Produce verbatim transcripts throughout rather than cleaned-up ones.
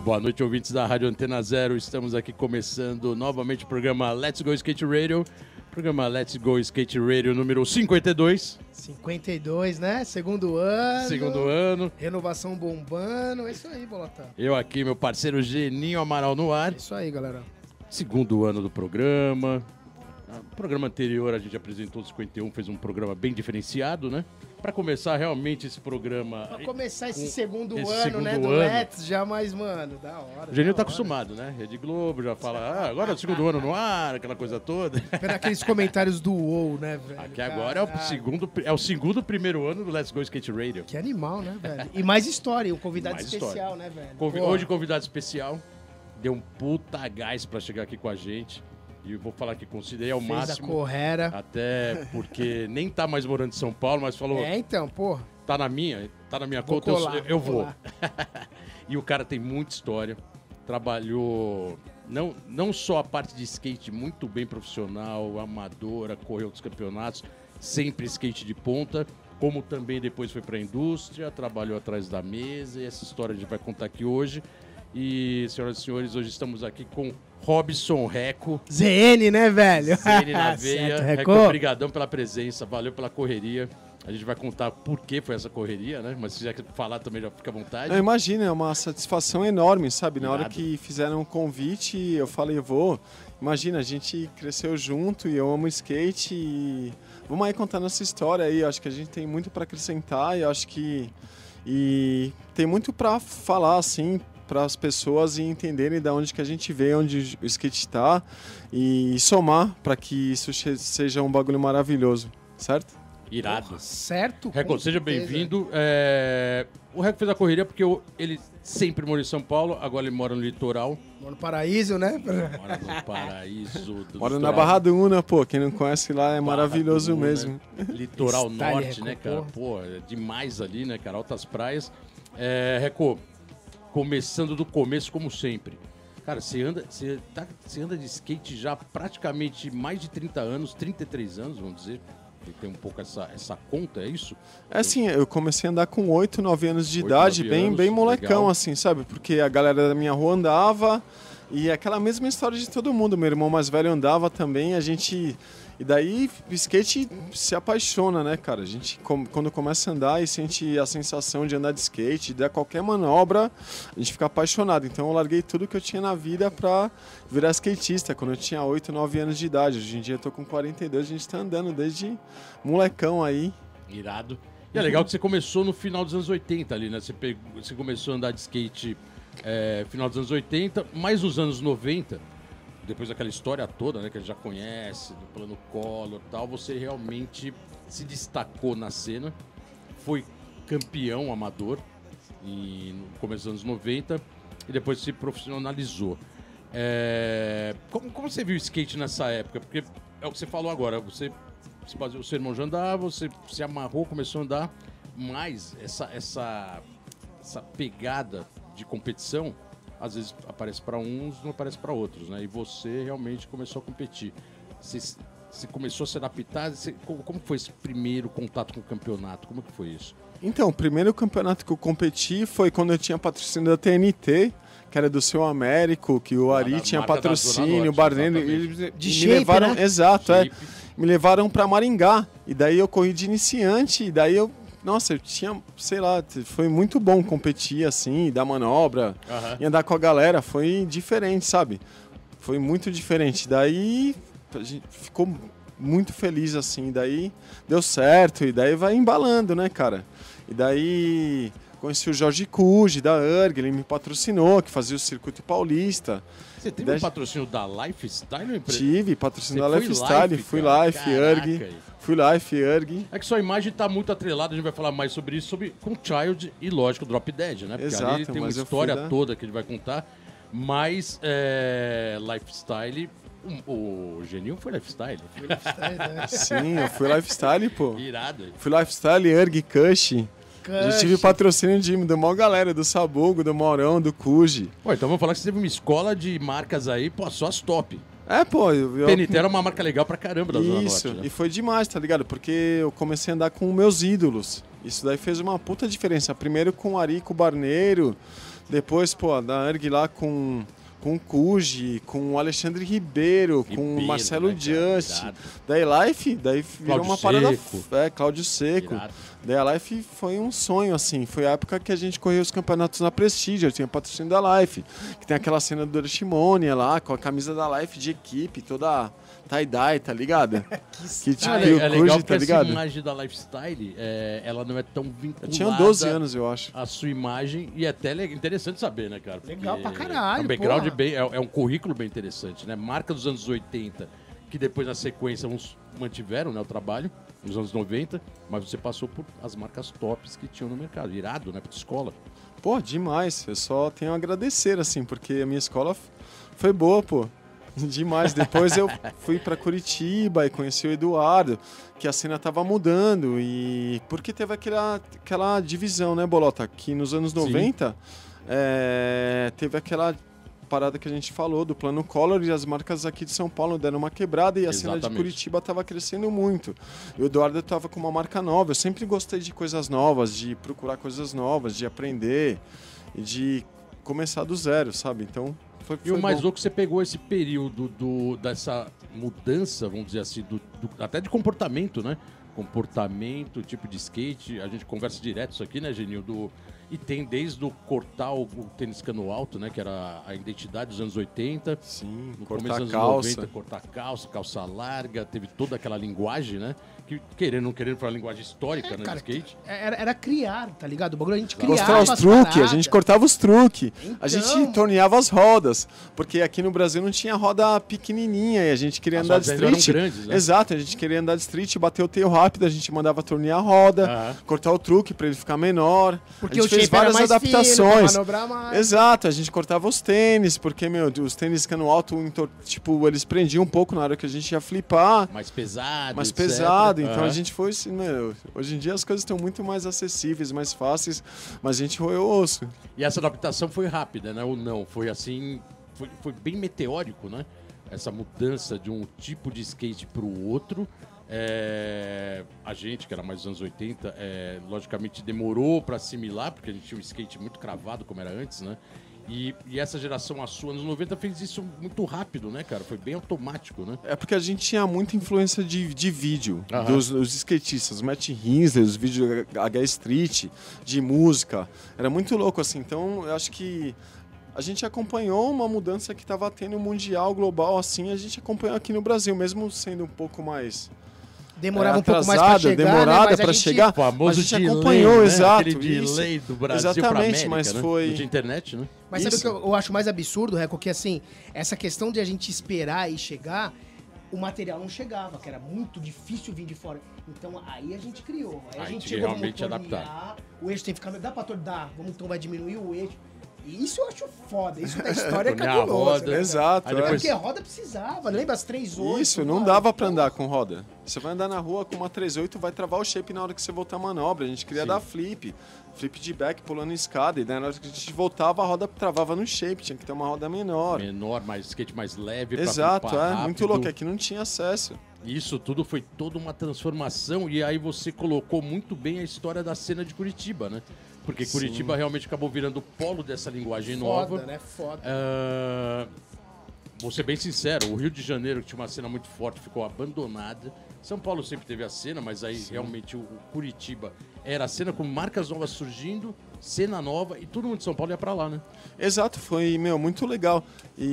Boa noite, ouvintes da Rádio Antena Zero. Estamos aqui começando novamente o programa Let's Go Skate Radio. Programa Let's Go Skate Radio número cinquenta e dois. cinquenta e dois, né? Segundo ano. Segundo ano. Renovação bombando. É isso aí, Bolota. Eu aqui, meu parceiro Geninho Amaral no ar. É isso aí, galera. Segundo ano do programa. No programa anterior a gente apresentou o cinquenta e um, fez um programa bem diferenciado, né? Pra começar realmente esse programa... Pra começar esse segundo esse ano, segundo né, do ano. Let's, já mais, mano, da hora. O Geninho tá hora. acostumado, né? Rede Globo já fala, ah, agora é o segundo ano no ar, aquela coisa toda. Pera aqueles comentários do WoW, né, velho? Aqui agora é o, segundo, é o segundo primeiro ano do Let's Go Skate Radio. Que animal, né, velho? E mais história, um convidado Mais especial, história. né, velho? Convi- Pô, Hoje, convidado especial, deu um puta gás pra chegar aqui com a gente. E eu vou falar que considerei ao fez máximo. a correra. Até porque nem tá mais morando em São Paulo, mas falou, É, então, porra. tá na minha, tá na minha Vou conta, eu- colar, eu, eu vou vou. colar. E o cara tem muita história. Trabalhou não, não só a parte de skate muito bem profissional, amadora, correu outros campeonatos, sempre skate de ponta, como também depois foi para a indústria, trabalhou atrás da mesa, e essa história a gente vai contar aqui hoje. E, senhoras e senhores, hoje estamos aqui com Robson Reco. Z N, né, velho? Z N na veia. Certo, Reco, Reco. obrigadão pela presença, valeu pela correria. A gente vai contar por que foi essa correria, né? Mas se já quer falar também, já fica à vontade. Não, imagina, é uma satisfação enorme, sabe? Na hora Irado. que fizeram um convite, eu falei, eu vou. Imagina, a gente cresceu junto e eu amo skate e vamos aí contar nossa história aí. Eu acho que a gente tem muito para acrescentar e eu acho que e tem muito para falar assim para as pessoas e entenderem de onde que a gente veio, onde o skate está e somar para que isso che- seja um bagulho maravilhoso, certo? Irado. Certo. Reco, com seja certeza. bem-vindo. É, O Reco fez a correria porque eu- ele sempre morou em São Paulo, agora ele mora no litoral. Mora no paraíso, né? Mora no paraíso do Mora na litoral. Barra do Una, pô, quem não conhece lá é Barra maravilhoso do Una, mesmo. Litoral Style, norte, Reco, né, cara? porra. Pô, é demais ali, né, cara? Altas praias. É, Reco, começando do começo, como sempre. Cara, você anda, você, tá, você anda de skate já praticamente mais de trinta anos, trinta e três anos, vamos dizer. Tem um pouco essa, essa conta, é isso? É assim, eu comecei a andar com oito, nove anos de oito, idade, nove bem, anos, bem molecão, legal. assim, sabe? Porque a galera da minha rua andava e é aquela mesma história de todo mundo. Meu irmão mais velho andava também, a gente... E daí o skate se apaixona, né, cara? A gente, com- quando começa a andar e sente a sensação de andar de skate, de dar qualquer manobra, a gente fica apaixonado. Então eu larguei tudo que eu tinha na vida pra virar skatista, quando eu tinha oito, nove anos de idade. Hoje em dia eu tô com quarenta e dois, a gente tá andando desde molecão aí. Irado. E é legal que você começou no final dos anos oitenta ali, né? Você, pegou, você começou a andar de skate é, final dos anos oitenta, mais nos anos noventa, depois daquela história toda, né, que a gente já conhece, do plano Collor e tal, você realmente se destacou na cena, foi campeão amador e no começo dos anos noventa e depois se profissionalizou. É, como, como você viu o skate nessa época? Porque é o que você falou agora, você, você fazia- o seu irmão já andava, você se amarrou, começou a andar, mas essa, essa, essa pegada de competição às vezes aparece para uns, não aparece para outros, né? E você realmente começou a competir. Você, você começou a se adaptar, você- como, como foi esse primeiro contato com o campeonato? Como que foi isso? Então, o primeiro campeonato que eu competi foi quando eu tinha patrocínio da T N T, que era do Seu Américo, que o Ah, Ari da tinha marca da Zona patrocínio, Norte, o Barneiro, exatamente. eles De me shape, levaram, né? exato, é, Shape. me levaram pra Maringá, e daí eu corri de iniciante, e daí eu, nossa, eu tinha, sei lá, foi muito bom competir assim, dar manobra, Aham. e andar com a galera, foi diferente, sabe? Foi muito diferente, daí a gente ficou muito feliz assim, daí deu certo, e daí vai embalando, né, cara? E daí conheci o Jorge Cuge, da U R G, ele me patrocinou, que fazia o Circuito Paulista. Você teve Daí- um patrocínio da Lifestyle? ou empre- Tive, patrocinou Você a foi Lifestyle, Life, fui cara? Life, Caraca, U R G, aí. fui Life, U R G. É que sua imagem tá muito atrelada, a gente vai falar mais sobre isso, sobre com Child e, lógico, Drop Dead, né? Porque Exato, ali tem uma mas eu fui história da- toda que a gente vai contar, mas é, Lifestyle, o, o Geninho foi Lifestyle. Sim, eu fui Lifestyle, pô. Irado. Fui Lifestyle, U R G, Cush. Já tive Cush. patrocínio de da maior galera, do Sabugo, do Maurão, do Cuge. Pô, então vamos falar que você teve uma escola de marcas aí, pô, só as top. É, pô, eu, eu- P N T era uma marca legal pra caramba da Zona Isso, Norte, né? e foi demais, tá ligado? Porque eu comecei a andar com meus ídolos. Isso daí fez uma puta diferença. Primeiro com o Ari, com o Barneiro, Depois, pô, da Erg lá com, com o Cuji, com o Alexandre Ribeiro, com Ribeiro, o Marcelo né, cara? Just. Irado. Daí Life, daí virou Cláudio uma parada... Seco. É, Cláudio Seco. Irado. Daí a Life foi um sonho, assim. Foi a época que a gente correu os campeonatos na Prestige. Eu tinha patrocínio da Life. Que tem aquela cena do Dortmund lá, com a camisa da Life de equipe, toda tie-dye, tá ligado? que Ah, tipo, é, é o legal Cuji, porque tá essa ligado? imagem da Lifestyle, é, ela não é tão vinculada Eu tinha doze anos, eu acho. a sua imagem, e é até le- interessante saber, né, cara? Porque Legal pra caralho, É um background porra. bem, é, é um currículo bem interessante, né? Marca dos anos oitenta, que depois na sequência uns mantiveram, né, o trabalho, nos anos noventa, mas você passou por as marcas tops que tinham no mercado. Irado, né, pra escola. Pô, demais. Eu só tenho a agradecer, assim, porque a minha escola f- foi boa, pô. Demais. Depois eu fui pra Curitiba e conheci o Eduardo, que a cena tava mudando. E porque teve aquela, aquela divisão, né, Bolota? Que nos anos noventa é, teve aquela parada que a gente falou do plano Collor e as marcas aqui de São Paulo deram uma quebrada e a cena de Exatamente. Curitiba tava crescendo muito. E o Eduardo tava com uma marca nova. Eu sempre gostei de coisas novas, de procurar coisas novas, de aprender e de começar do zero, sabe? Então, foi, E foi o mais bom. louco, você pegou esse período do, dessa mudança, vamos dizer assim, do, do- até de comportamento, né? Comportamento, tipo de skate. A gente conversa direto isso aqui, né, Genil? Do, e tem desde o cortar o, o tênis cano alto, né? Que era a identidade dos anos oitenta. Sim, No cortar começo a dos anos calça. noventa, cortar calça, calça larga. Teve toda aquela linguagem, né? Que, querendo ou não querendo, foi uma linguagem histórica, né? Cara, de skate. era, era criar, tá ligado? O bagulho a gente criava Mostrar os as truques, a paradas. gente cortava os truques, a Então. gente torneava as rodas, porque aqui no Brasil não tinha roda pequenininha e a gente queria As andar de rodas ainda eram street. grandes, né? Exato, a gente queria andar de street, bater o tail rápido, a gente mandava tornear a roda, Aham. cortar o truque para ele ficar menor. Porque a o gente fez shape era várias mais fino, adaptações. pra manobrar mais. Exato, a gente cortava os tênis, porque, meu, os tênis cano alto, entor- tipo, eles prendiam um pouco na hora que a gente ia flipar. Mais pesado, Mais etcétera. pesado, então a Aham. gente foi assim, meu, hoje em dia as coisas estão muito mais acessíveis, mais fáceis, mas a gente roeu o osso. E essa adaptação foi rápida, né? Ou não? Foi assim. Foi, foi bem meteórico, né? Essa mudança de um tipo de skate para o outro. É, a gente, que era mais dos anos oitenta, é, logicamente demorou para assimilar, porque a gente tinha um skate muito cravado, como era antes, né? E, e essa geração, a sua, anos noventa, fez isso muito rápido, né, cara? Foi bem automático, né? É porque a gente tinha muita influência de, de vídeo, Aham. dos, dos skatistas, Matt Hinsler, os vídeos H Street, de música. Era muito louco, assim. Então, eu acho que a gente acompanhou uma mudança que estava tendo mundial, global, assim. A gente acompanhou aqui no Brasil, mesmo sendo um pouco mais... Demorava é, um pouco mais pra atrasada, chegar, demorada né? Mas a pra gente- chegar. O famoso a gente delay, acompanhou, né? exato. Aquele isso. delay do Brasil pra Exatamente, América, mas né? foi- Não tinha internet, né? Mas sabe o Isso. que eu, eu acho mais absurdo, Reco? Que assim, essa questão de a gente esperar e chegar, o material não chegava, que era muito difícil vir de fora. Então aí a gente criou. Aí a Aí gente tinha chegou, realmente vamos adaptar. tornear, o eixo tem que ficar... Dá pra tornear? Vamos, então vai diminuir o eixo. E isso eu acho foda. Isso da história é Tornear a cabuloso. roda. né, cara? Exato. Aí é. depois- Porque a roda precisava, lembra as três oito? Isso, não dava pra andar com roda. Você vai andar na rua com uma três oito, vai travar o shape na hora que você voltar a manobra. A gente queria Sim. dar flip, flip de back, pulando escada. E daí na hora que a gente voltava, a roda travava no shape. Tinha que ter uma roda menor. Menor, mais skate mais leve. pra Exato, flipar é. rápido. Muito louco. Aqui não tinha acesso. Isso tudo foi toda uma transformação e aí você colocou muito bem a história da cena de Curitiba, né? Porque Sim. Curitiba realmente acabou virando o polo dessa linguagem Foda, nova. né? Foda. Ah, vou ser bem sincero, o Rio de Janeiro, que tinha uma cena muito forte, ficou abandonada. São Paulo sempre teve a cena, mas aí realmente o, o Curitiba era a cena com marcas novas surgindo, cena nova, e todo mundo de São Paulo ia pra lá, né? Exato, foi, meu, muito legal.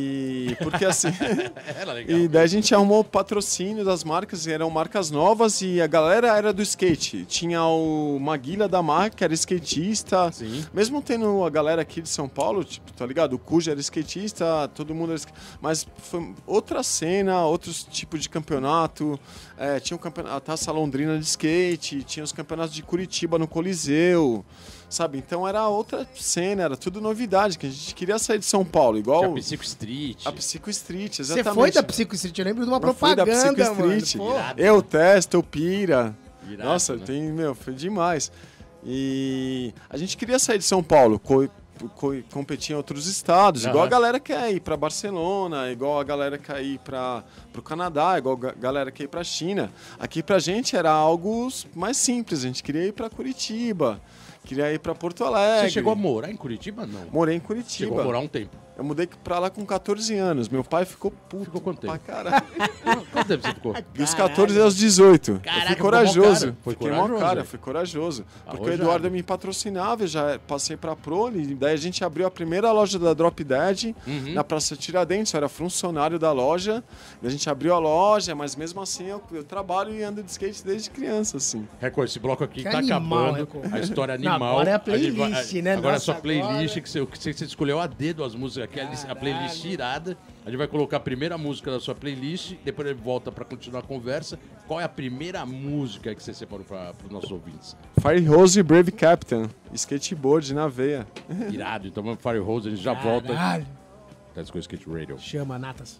E porque assim. Era legal. E daí a gente arrumou o patrocínio das marcas, e eram marcas novas e a galera era do skate. Tinha o Maguila da marca, que era skatista. Sim. Mesmo tendo a galera aqui de São Paulo, tipo, tá ligado? O Cuja era skatista, todo mundo era skate... Mas foi outra cena, outros tipos de campeonato. É, tinha o campeonato, a Taça Londrina de skate, tinha os campeonatos de Curitiba no Coliseu, sabe? Então era outra cena, era tudo novidade, que a gente queria sair de São Paulo, igual Tinha a Psycho Street. a Psycho Street, Você exatamente. foi da Psycho Street? Eu lembro de uma Eu fui da propaganda, Psycho mano. Street. Pô. Irado. Eu, Testo, o Pira. Irado, Nossa, né? tem, meu, foi demais. E a gente queria sair de São Paulo, co- co competir em outros estados, Uhum. igual a galera quer ir para Barcelona, igual a galera quer ir para o Canadá, igual a galera quer ir para a China. Aqui pra gente era algo mais simples, a gente queria ir para Curitiba, queria ir para Porto Alegre. Você chegou a morar em Curitiba? Não. Morei em Curitiba. Chegou a morar um tempo. Eu mudei pra lá com quatorze anos. Meu pai ficou puto. Ficou quanto tempo? Pra caralho. Quanto tempo você ficou? Dos catorze aos dezoito. Caraca, eu fui ficou corajoso. mó cara. Foi Fiquei corajoso, mó cara, velho. fui corajoso. Porque Arrojado. o Eduardo me patrocinava, eu já passei pra Prole. Daí a gente abriu a primeira loja da Drop Dead Uhum. na Praça Tiradentes. Eu era funcionário da loja. A gente abriu a loja, mas mesmo assim eu, eu trabalho e ando de skate desde criança, assim. Record, esse bloco aqui Que tá animal, acabando. Record. A história Não, animal. agora é a gente vai- playlist, né? Agora é a Nossa, sua playlist, agora- que você, que você escolheu a dedo as músicas aqui, a lis- a playlist Caralho. irada. A gente vai colocar a primeira música da sua playlist, depois ele volta pra continuar a conversa. Qual é a primeira música que você separou para os nossos ouvintes? Fire Hose e Brave Captain. Skateboard na veia. Irado, então vamos para Fire Hose, a gente já volta. Caralho. Let's go Skate Radio. Chama, Natas.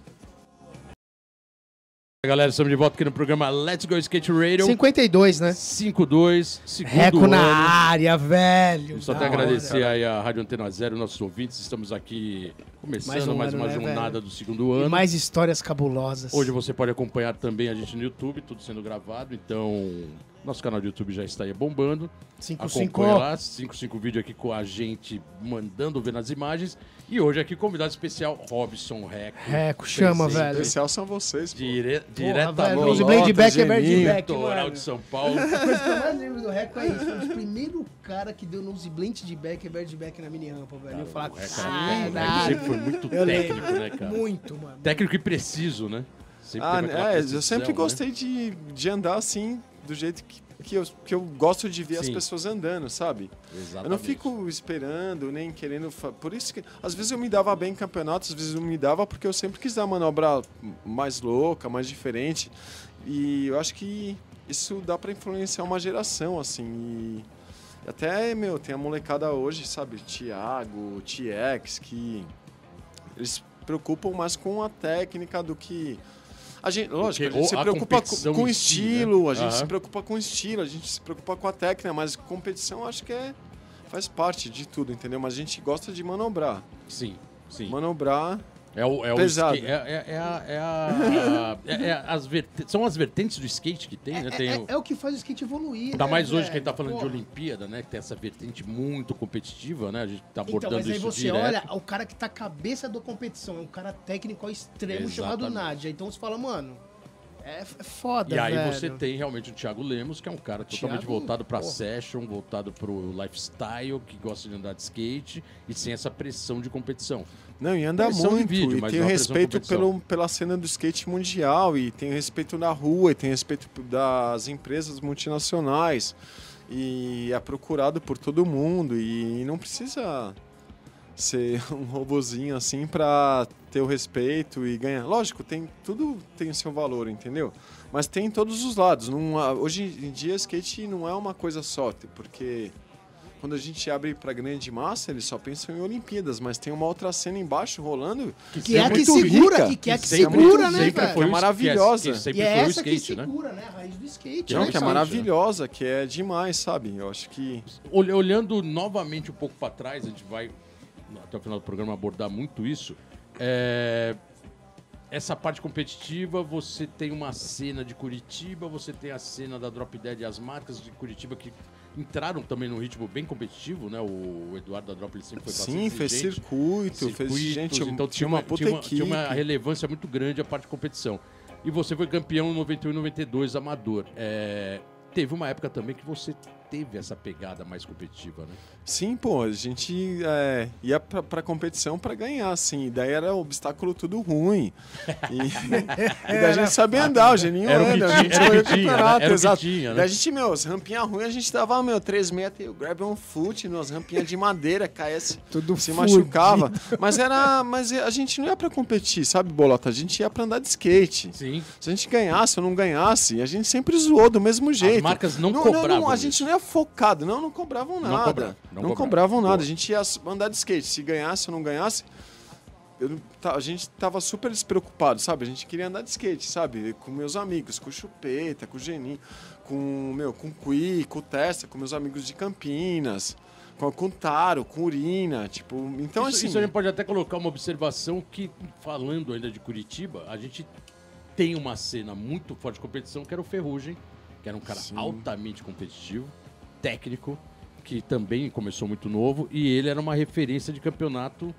Galera, estamos de volta aqui no programa Let's Go Skate Radio. cinquenta e dois, né? cinco dois, segundo Reco ano. na área, velho. Só Da tenho a hora. agradecer aí a Rádio Antena Zero, nossos ouvintes. Estamos aqui começando Mais mais, um uma ano, né, jornada velho? do segundo E ano. mais histórias cabulosas. Hoje você pode acompanhar também a gente no YouTube, tudo sendo gravado. Então, nosso canal de YouTube já está aí bombando. cinco cinco. Acompanhe lá, cinco cinco vídeo aqui com a gente, mandando ver nas imagens. E hoje aqui, convidado especial, Robson Reco. Reco, chama, Presente. velho. Especial são vocês, pô. Dire... Porra, Diretamente velho, Lota, Os Blade Back é Geninho, Verde Back, Litoral mano. de São Paulo. A coisa que eu mais lembro do Reco é isso. Foi um dos primeiros caras que deu nose blend de back e verde back na mini rampa, velho. Eu falava, O Reco era- o Reco caralho. sempre foi muito Eu técnico, lembro. né, cara? Muito, mano. Técnico e preciso, né? Sempre Ah, teve aquela é, precisão, eu sempre né? gostei de, de andar assim, do jeito que, que, eu, que eu gosto de ver as Sim. pessoas andando, sabe? Exatamente. Eu não fico esperando, nem querendo... fa- Por isso que, às vezes eu me dava bem em campeonatos, às vezes eu me dava porque eu sempre quis dar uma manobra mais louca, mais diferente. E eu acho que isso dá pra influenciar uma geração, assim. E até, meu, tem a molecada hoje, sabe? Thiago, T X, que eles se preocupam mais com a técnica do que... A gente, lógico, a Porque gente se a preocupa competição com, com em si, né? estilo, a gente Aham. se preocupa com estilo, a gente se preocupa com a técnica, mas competição acho que é, faz parte de tudo, entendeu? Mas a gente gosta de manobrar. Sim, sim. Manobrar, É o, é o Pesado. skate- é, é, é a, é a- é- é as verte- são as vertentes do skate que tem, né? Tem É, o- é- é o que faz o skate evoluir. Ainda né, mais hoje velho? que a gente tá falando Porra. de Olimpíada, né? Que tem essa vertente muito competitiva, né? A gente tá Então, abordando mas aí isso você direto. olha, o cara que tá cabeça da competição, é um cara técnico ao extremo chamado Exatamente. Nádia. Então você fala, mano, é, f- é foda, E aí velho. você tem realmente o Thiago Lemos, que é um cara totalmente Thiago, voltado pra porra. session, voltado pro lifestyle, que gosta de andar de skate e sem essa pressão de competição. não, e anda Pressão de muito, vídeo, e mas tem não o a pressão de respeito competição. pelo, pela cena do skate mundial, e tem o respeito na rua, e tem o respeito das empresas multinacionais, e é procurado por todo mundo, e não precisa ser um robozinho assim pra ter o respeito e ganhar. Lógico, tem, tudo tem o seu valor, entendeu? Mas tem em todos os lados. Não há- hoje em dia, skate não é uma coisa só, porque quando a gente abre pra grande massa, eles só pensam em Olimpíadas, mas tem uma outra cena embaixo rolando Que é a que muito segura, rica, e que é a que sempre- segura, né, sempre velho? foi É o- maravilhosa. Que sempre E é foi o essa skate, que né? segura, né? A raiz do skate. não, né, que é cara? maravilhosa, que é demais, sabe? Eu acho que Olh- Olhando novamente um pouco para trás, a gente vai, até o final do programa, abordar muito isso. É, Essa parte competitiva, você tem uma cena de Curitiba, você tem a cena da Drop Dead e as marcas de Curitiba que entraram também num ritmo bem competitivo, né? O Eduardo da Drop ele sempre foi bastante sim, fez exigente. circuito, fez Circuitos, gente, então tinha uma puta tinha uma, equipe. tinha uma relevância muito grande a parte de competição. E você foi campeão em noventa e um e noventa e dois amador. É, teve uma época também que você teve essa pegada mais competitiva, né? Sim, pô, a gente é, ia pra, pra competição pra ganhar, assim. Daí era obstáculo tudo ruim. E, e daí a gente sabia andar, o Geninho Era o que anda, tinha, a gente era o foi que tinha, campeonato, né? Era o que exato. tinha, né? Daí a gente, meu, as rampinhas ruins, a gente dava, meu, três metros, o grab on foot, nas rampinhas de madeira, caía, se, Tudo se fudido. machucava. Mas era, mas a gente não ia pra competir, sabe, Bolota? A gente ia pra andar de skate. Sim. Se a gente ganhasse ou não ganhasse, a gente sempre zoou do mesmo jeito. marcas não não, cobravam Não, a isso. gente não ia focado, não, não cobravam Não nada. cobravam, Não, não cobravam, cobravam. nada. Boa. A gente ia andar de skate. Se ganhasse ou não ganhasse, eu não- tá- a gente tava super despreocupado, sabe? A gente queria andar de skate, sabe? Com meus amigos, com o Chupeta, com o Geninho, com, meu, com o Cui, com o Testa, com meus amigos de Campinas. com, com taro, com urina, tipo... Então, isso, assim... isso a gente pode até colocar uma observação que, falando ainda de Curitiba, a gente tem uma cena muito forte de competição, que era o Ferrugem, que era um cara Sim. altamente competitivo, técnico, que também começou muito novo, e ele era uma referência de campeonato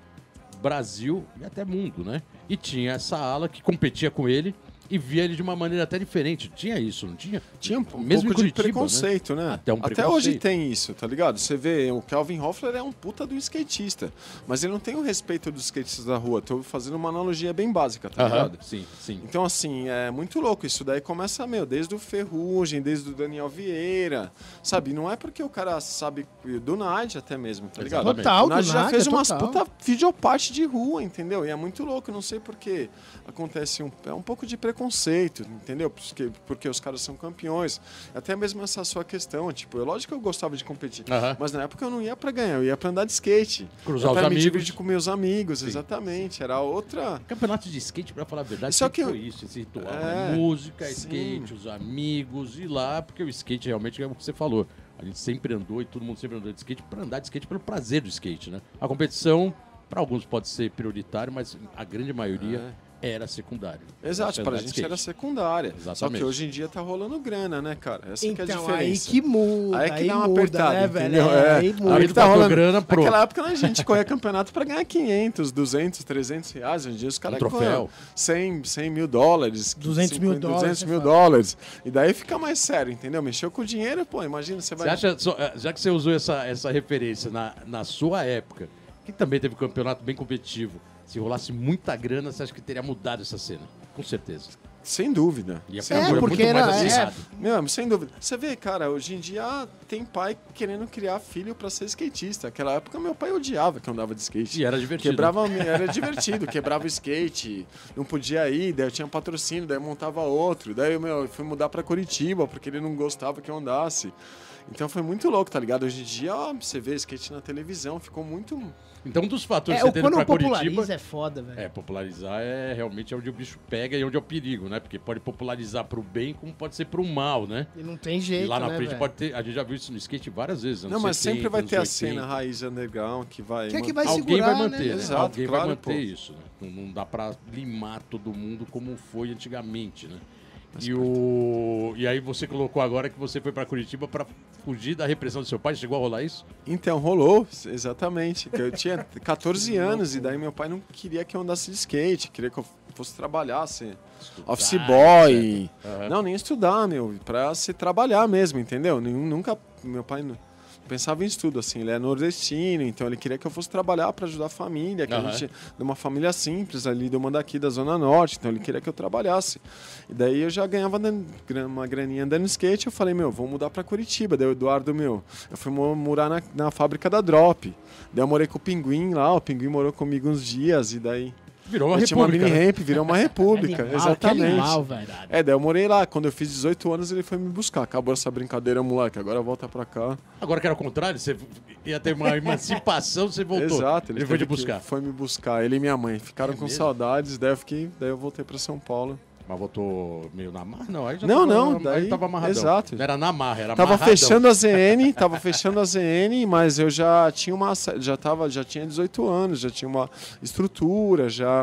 Brasil e até mundo, né? E tinha essa ala que competia com ele e via ele de uma maneira até diferente. Tinha isso, não tinha? Tinha um Mesmo pouco Curitiba, de preconceito, né? né? Até, um Até preconceito. hoje tem isso, tá ligado? Você vê, o Kelvin Hoffler é um puta do skatista, mas ele não tem o respeito dos skatistas da rua. Tô fazendo uma analogia bem básica, tá uh-huh. ligado? Sim, sim. Então, assim, é muito louco. Isso daí começa, meu, desde o Ferrugem, desde o Daniel Vieira, sabe? Não é porque o cara sabe... Do Nade até mesmo, tá ligado? Total, o Nade já Nade, fez é umas total. puta videoparte de rua, entendeu? E é muito louco, não sei porque acontece um, é um pouco de preconceito, entendeu? Porque, porque os caras são campeões. Até mesmo essa sua questão, tipo, é lógico que eu gostava de competir, uh-huh. mas na época eu não ia pra ganhar, eu ia pra andar de skate. Cruzar pra os me amigos. divertir com meus amigos, Sim. exatamente. Era outra... Campeonato de skate, pra falar a verdade, Só sempre que foi isso, esse ritual. É, né? Música, sim. skate, os amigos, e lá, porque o skate realmente é o que você falou. A gente sempre andou e todo mundo sempre andou de skate pra andar de skate pelo prazer do skate, né? A competição, pra alguns pode ser prioritário, mas a grande maioria é. era secundário. Exato, pra gente skate. era secundária. Exatamente. Só que hoje em dia tá rolando grana, né, cara? Essa então, que é a diferença. aí que muda, Aí que dá uma muda, apertada, né, velho? entendeu? É, É. aí muda. Aí Aí tu tá bateu rolando. grana, pronto. Naquela época a gente corria campeonato pra ganhar quinhentos, duzentos, trezentos reais. Hoje em dia os caras Um troféu. cem, cem mil dólares. duzentos mil cinquenta, dólares, duzentos você mil fala. dólares. E daí fica mais sério, entendeu? Mexeu com o dinheiro, pô, imagina, você vai... Você acha, só- eh, já que você usou essa, essa referência na, na sua época, que também teve um campeonato bem competitivo, se rolasse muita grana, você acha que teria mudado essa cena? Com certeza. Sem dúvida. Ia Sem É, ficar dúvida. porque muito mais era- acessado. Meu, sem dúvida. Você vê, cara, hoje em dia tem pai querendo criar filho pra ser skatista. Naquela época meu pai odiava que eu andava de skate. E era divertido. Quebrava, era divertido, quebrava o skate, não podia ir, daí eu tinha patrocínio, daí eu montava outro. Daí meu, eu fui mudar pra Curitiba, porque ele não gostava que eu andasse. Então foi muito louco, tá ligado? Hoje em dia, ó, você vê skate na televisão, ficou muito... Então, um dos fatores É, que o você tendo quando pra populariza Curitiba... é foda, velho. É, popularizar é realmente onde o bicho pega e onde é o perigo, né? Porque pode popularizar pro bem como pode ser pro mal, né? E não tem E jeito, lá na né, frente velho? pode ter... A gente já viu isso no skate várias vezes. anos Não, mas setenta, sempre vai anos ter a oitenta. cena raiz underground que vai... Que é que man- vai Alguém segurar, vai né, manter, né? velho? Exato, Alguém claro, vai manter pô. isso, né? Não, não dá pra limar todo mundo como foi antigamente, né? E, o... e aí você colocou agora que você foi pra Curitiba pra fugir da repressão do seu pai. Chegou a rolar isso? Então, rolou, exatamente. Eu tinha catorze anos e daí meu pai não queria que eu andasse de skate, queria que eu fosse trabalhar, ser Estudar, office boy. Aham. Não, nem estudar, meu, pra se trabalhar mesmo, entendeu? Nenhum, nunca, meu pai não pensava em estudo, assim, ele é nordestino, então ele queria que eu fosse trabalhar pra ajudar a família, que Aham. a gente de uma família simples ali, de uma daqui da Zona Norte, então ele queria que eu trabalhasse. E daí eu já ganhava dan- gra- uma graninha andando de skate, eu falei, meu, vou mudar pra Curitiba. Daí o Eduardo, meu, eu fui mo- morar na, na fábrica da Drop. Daí eu morei com o Pinguim lá, o Pinguim morou comigo uns dias e daí Virou uma eu tinha uma república, mini né? ramp, virou uma república, Animal, exatamente. que animal, velho. É, daí eu morei lá. Quando eu fiz dezoito anos, ele foi me buscar. Acabou essa brincadeira, moleque. Agora volta pra cá. Agora que era o contrário, você ia ter uma emancipação, você voltou. Exato, Ele, foi te teve que- buscar. Foi me buscar. Ele e minha mãe ficaram É com mesmo? saudades. Daí eu fiquei. Daí eu voltei pra São Paulo. Mas voltou meio na marra? Não, aí já Não, tava, não, aí daí- tava amarradão. exato. Não era na marra, era Tava amarradão. fechando a Z N, tava fechando a Z N, mas eu já tinha uma. Já tava, já tinha dezoito anos, já tinha uma estrutura, já.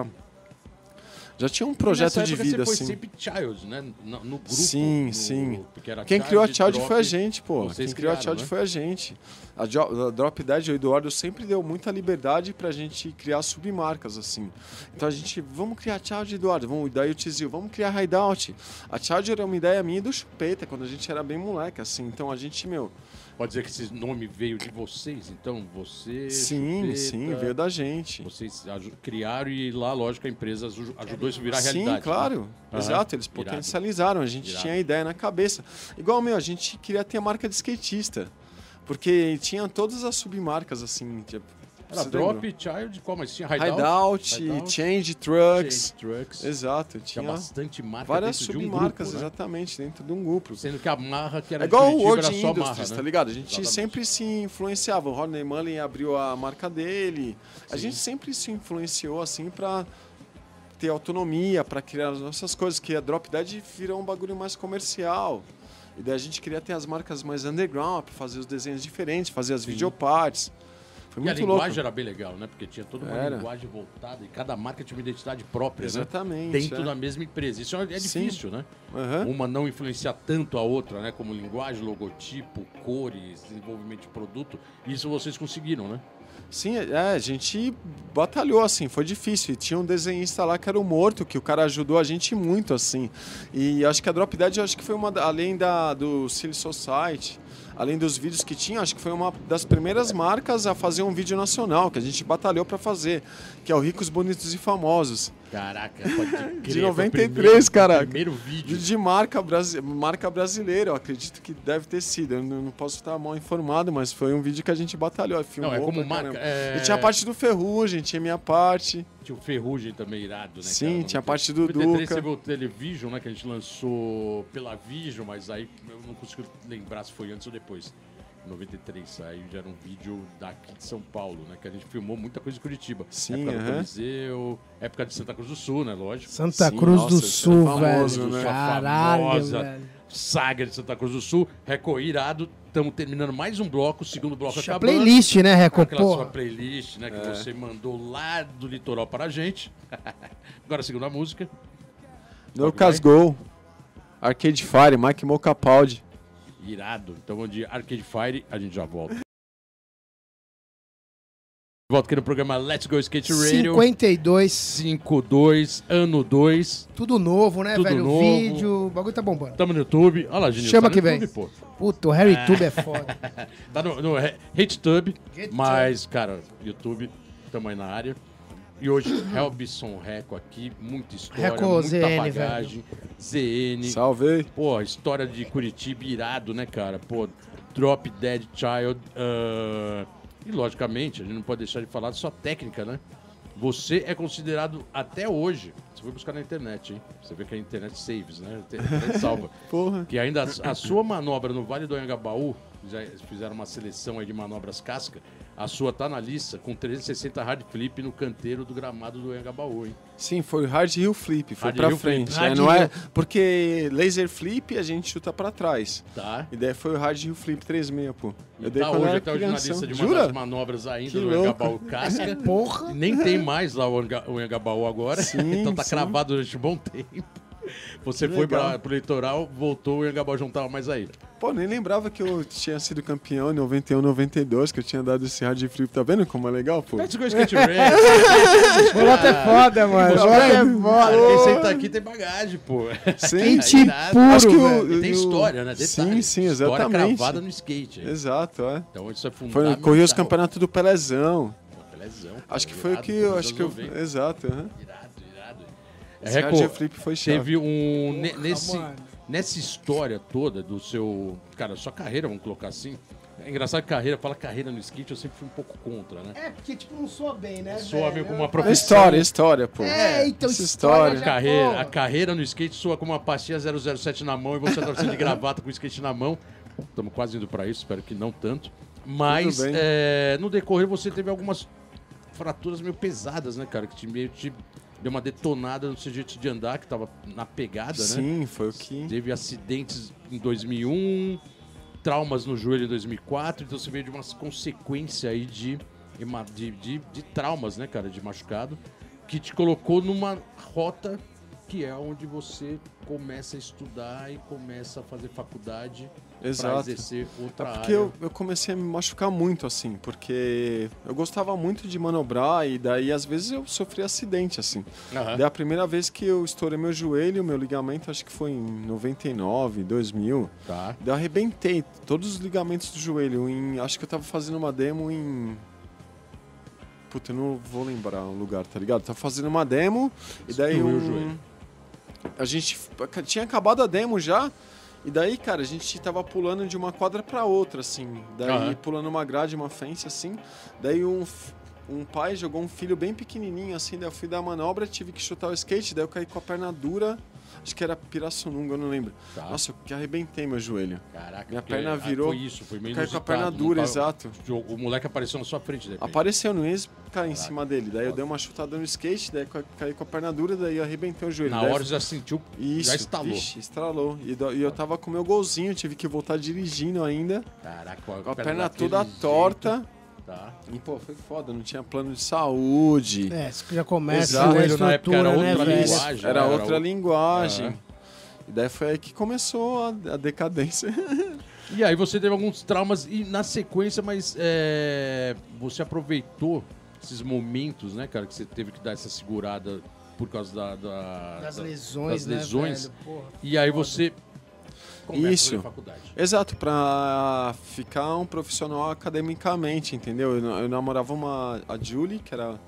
Já tinha um projeto Nessa de época vida, você assim. foi sempre Child, né? No, no grupo. Sim, no- sim. porque era Quem criou a Child Drop. foi a gente, pô. Vocês Quem criou a criaram, Child né? foi a gente. A, jo a Drop Dead, o Eduardo sempre deu muita liberdade pra gente criar submarcas, assim. Então a gente, vamos criar a Child, Eduardo, vamos, daí o Tizil, vamos criar a Hideout. A Child era uma ideia minha e do Chupeta, quando a gente era bem moleque, assim. Então a gente, meu... Pode dizer que esse nome veio de vocês, então? Você, Sim, Chupeta, sim, veio da gente. Vocês aju- criaram e lá, lógico, a empresa aju- ajudou isso a virar Sim, realidade. claro. né? Aham. Exato, eles Irado. potencializaram. A gente Irado. tinha a ideia na cabeça. Igual, meu, a gente queria ter a marca de skatista. Porque tinha todas as submarcas, assim. Tipo, Era você Drop, lembra? Child, qual mais? Tinha Hideout? Hideout, Hideout, Change Trucks. Change Trucks. Exato, Tinha tinha bastante marca várias dentro de um submarcas, grupo, né? exatamente, dentro de um grupo. Sendo que a marra que era É igual de o Curitiba World era só Industries, marra, né? tá ligado? A gente Exatamente. sempre se influenciava. O Rodney Mullen abriu a marca dele. A Sim. gente sempre se influenciou, assim, pra ter autonomia, pra criar as nossas coisas. Que a Drop Dead virou um bagulho mais comercial. E daí a gente queria ter as marcas mais underground, pra fazer os desenhos diferentes, fazer as videoparts. Foi E a muito linguagem louco. era bem legal, né? Porque tinha toda uma Era. linguagem voltada e cada marca tinha uma identidade própria, Exatamente, né? Dentro é. da mesma empresa. Isso é, é difícil, né? Uhum. Uma não influenciar tanto a outra, né? Como linguagem, logotipo, cores, desenvolvimento de produto. Isso vocês conseguiram, né? Sim, é, a gente batalhou, assim, foi difícil. E tinha um desenhista lá que era o Morto, que o cara ajudou a gente muito, assim. E acho que a Drop Dead, acho que foi uma, além da, do Silly Society, além dos vídeos que tinha, acho que foi uma das primeiras marcas a fazer um vídeo nacional, que a gente batalhou pra fazer, que é o Ricos, Bonitos e Famosos. Caraca, pode crer. De foi o noventa e três, primeiro- cara. Primeiro vídeo. De, de marca, brasi marca brasileira, eu acredito que deve ter sido. Eu não, não posso estar mal informado, mas foi um vídeo que a gente batalhou, filmou. Não, é como pra marca. caramba. é- E tinha a parte do Ferrugem, tinha a minha parte. Tinha o Ferrugem também irado, né? Sim, cara? tinha a No- parte do noventa e três Duca. teve o Television, né? Que a gente lançou pela Vision, mas aí eu não consigo lembrar se foi antes ou depois. Em noventa e três, aí já era um vídeo daqui de São Paulo, né? Que a gente filmou muita coisa em Curitiba. Sim, época do aham. Coliseu, época de Santa Cruz do Sul, né? Lógico. Santa Sim, Cruz nossa, do isso Sul, é famoso, velho. né? Caralho, Famosa velho. saga de Santa Cruz do Sul. Reco irado. Estamos terminando mais um bloco, o segundo bloco Puxa, acabando. playlist, né, Reco? Aquela sua Porra. playlist, né? Que É. você mandou lá do litoral para a gente. Agora a segunda música. No Casgol, Arcade Fire, Mike Mocapaldi. Irado. Então vamos de Arcade Fire, a gente já volta. Volta aqui no programa Let's Go Skate Radio. cinquenta e dois. cinco dois, ano dois. Tudo novo, né, Tudo velho? novo. Vídeo, o bagulho tá bombando. Tamo no YouTube. Olha lá, Genil. Chama tá no que vem. YouTube, pô. Puta, o Harry Tube é foda. Tá no, no HateTube, HateTube. mas, cara, YouTube, tamo aí na área. E hoje, Helbson Reco aqui, muita história, Reco muita Z N, bagagem. Z N. Salve. Pô, história de Curitiba irado, né, cara? Pô, Drop Dead Child. ah, E, logicamente, a gente não pode deixar de falar da sua técnica, né? Você é considerado, até hoje, você foi buscar na internet, hein? Você vê que a internet saves, né? A internet salva. Porra. Que ainda a, a sua manobra no Vale do Anhangabaú, já fizeram uma seleção aí de manobras casca, a sua tá na lista com trezentos e sessenta hard flip no canteiro do gramado do Anhangabaú, hein? Sim, foi o Hard Hill Flip, foi Hard pra Hill frente. Flip. É, Hard não é, Hill. porque Laser Flip a gente chuta pra trás. Tá? E daí foi o Hard Hill Flip três seis, pô. E Eu dei tá quando hoje era até hoje na crianção. lista de uma Jura? das manobras ainda Que do louco. Anhangabaú casca. Porra. Nem tem mais lá o Anga- o Anhangabaú agora, Sim, então tá sim. cravado durante um bom tempo. Você Que foi legal. pra, pro litoral, voltou, o Anhangabaú já não tava mais aí. Pô, nem lembrava que eu tinha sido campeão em noventa e um, noventa e dois, que eu tinha dado esse Hard Flip. Tá vendo como é legal, pô? Let's go skate race. Boloto é foda, mano. Você Boloto é Cara, foda. quem senta aqui tem bagagem, pô. Sim, Quente irado. puro, Acho que o- velho. E tem o- história, né? Detalhe. Sim, sim, História exatamente. cravada no skate. hein? Exato, é. Então isso é Foi, fundamental. corri os campeonatos do Pelézão. Pô, Pelezão, cara, Acho que foi o irado, que eu. nos Acho que eu. anos noventa. Exato, aham. Irado, irado. Esse Reco, Hard Flip foi chave. teve um... ne- nesse, mano. nessa história toda do seu... Cara, sua carreira, vamos colocar assim. É engraçado que carreira, fala carreira no skate, eu sempre fui um pouco contra, né? É, porque, tipo, não soa bem, né? Soa velho? meio como uma Eu- profissão. História, história, pô. É, então, Essa história. história. já, Carreira, pô. a carreira no skate soa como uma pastinha zero zero sete na mão e você torcendo de gravata com o skate na mão. Estamos quase indo para isso, espero que não tanto. Mas Tudo bem. é, no decorrer você teve algumas fraturas meio pesadas, né, cara? Que te, meio te deu uma detonada no seu jeito de andar, que tava na pegada, né? Sim, foi o que. Teve acidentes em dois mil e um, traumas no joelho em dois mil e quatro, então você veio de uma consequência aí de, de, de, de traumas, né, cara, de machucado, que te colocou numa rota que é onde você começa a estudar e começa a fazer faculdade para Exato. exercer outra É porque área. eu, eu comecei a me machucar muito, assim, porque eu gostava muito de manobrar e daí às vezes eu sofri acidente, assim. Aham. Daí a primeira vez que eu estourei meu joelho, meu ligamento, acho que foi em noventa e nove, dois mil. Tá. Daí eu arrebentei todos os ligamentos do joelho. Em, acho que eu tava fazendo uma demo em. Puta, eu não vou lembrar o lugar, tá ligado? Tava fazendo uma demo e daí Destruiu um... o joelho. A gente tinha acabado a demo já. E daí, cara, a gente tava pulando de uma quadra pra outra, assim. Daí Aham. pulando uma grade, uma fence, assim. Daí um, f- um pai jogou um filho bem pequenininho, assim. Daí eu fui dar a manobra, tive que chutar o skate. Daí eu caí com a perna dura. acho que era Pirassununga, eu não lembro. Tá. Nossa, eu que arrebentei meu joelho. Caraca, Minha porque- perna ah, virou, Foi isso, foi meio Caiu com a inusitado, perna não dura, tava- exato. O, o moleque apareceu na sua frente, de repente. Apareceu no ex, caí em Caraca. cima dele. Daí eu dei uma chutada no skate, daí ca- caí com a perna dura, daí eu arrebentei o joelho. Na daí hora já sentiu, Isso, já estalou. Vixe, estralou. E, do- e eu tava com o meu golzinho, tive que voltar dirigindo ainda, Caraca, com a perna daquele toda jeito. torta. Tá. E, pô, foi foda, não tinha plano de saúde. É, isso que já começa Exato. com a Joelho na época era estrutura, né, outra velho? linguagem. Era Era outra outra- linguagem. Aham. E daí foi aí que começou a, a decadência. E aí você teve alguns traumas e na sequência, mas é, você aproveitou esses momentos, né, cara, que você teve que dar essa segurada por causa da, da- Das da- lesões, das né, lesões. velho? Porra, E aí foda. você começa Isso. a fazer faculdade. Exato, pra ficar um profissional academicamente, entendeu? Eu, eu namorava uma, a Julie, que era...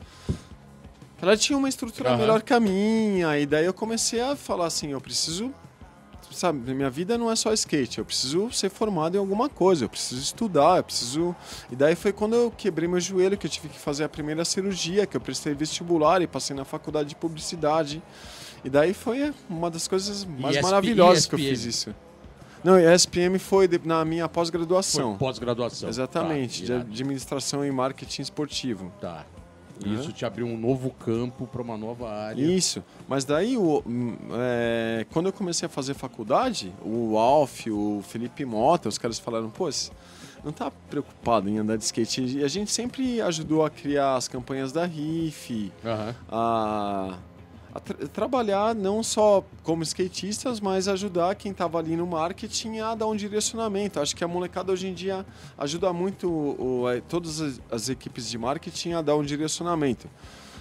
Ela tinha uma estrutura Aham. melhor que a minha, e daí eu comecei a falar assim, eu preciso... Sabe, minha vida não é só skate, eu preciso ser formado em alguma coisa, eu preciso estudar, eu preciso... E daí foi quando eu quebrei meu joelho, que eu tive que fazer a primeira cirurgia, que eu prestei vestibular e passei na faculdade de publicidade. E daí foi uma das coisas mais E S P maravilhosas que eu E S P M? fiz isso. Não, e a S P M foi de- na minha Foi pós-graduação. pós-graduação. Exatamente, Tá, de irado. administração e marketing esportivo. Tá. Aham. Isso te abriu um novo campo para uma nova área. Isso, mas daí o, hum, é, quando eu comecei a fazer faculdade, o Alf, o Felipe Mota, os caras falaram, pô, você não tá preocupado em andar de skate? E a gente sempre ajudou a criar as campanhas da R I F, Aham. a, a tra- trabalhar não só como skatistas, mas ajudar quem estava ali no marketing a dar um direcionamento. Acho que a molecada hoje em dia ajuda muito o, o- todas as, as equipes de marketing a dar um direcionamento.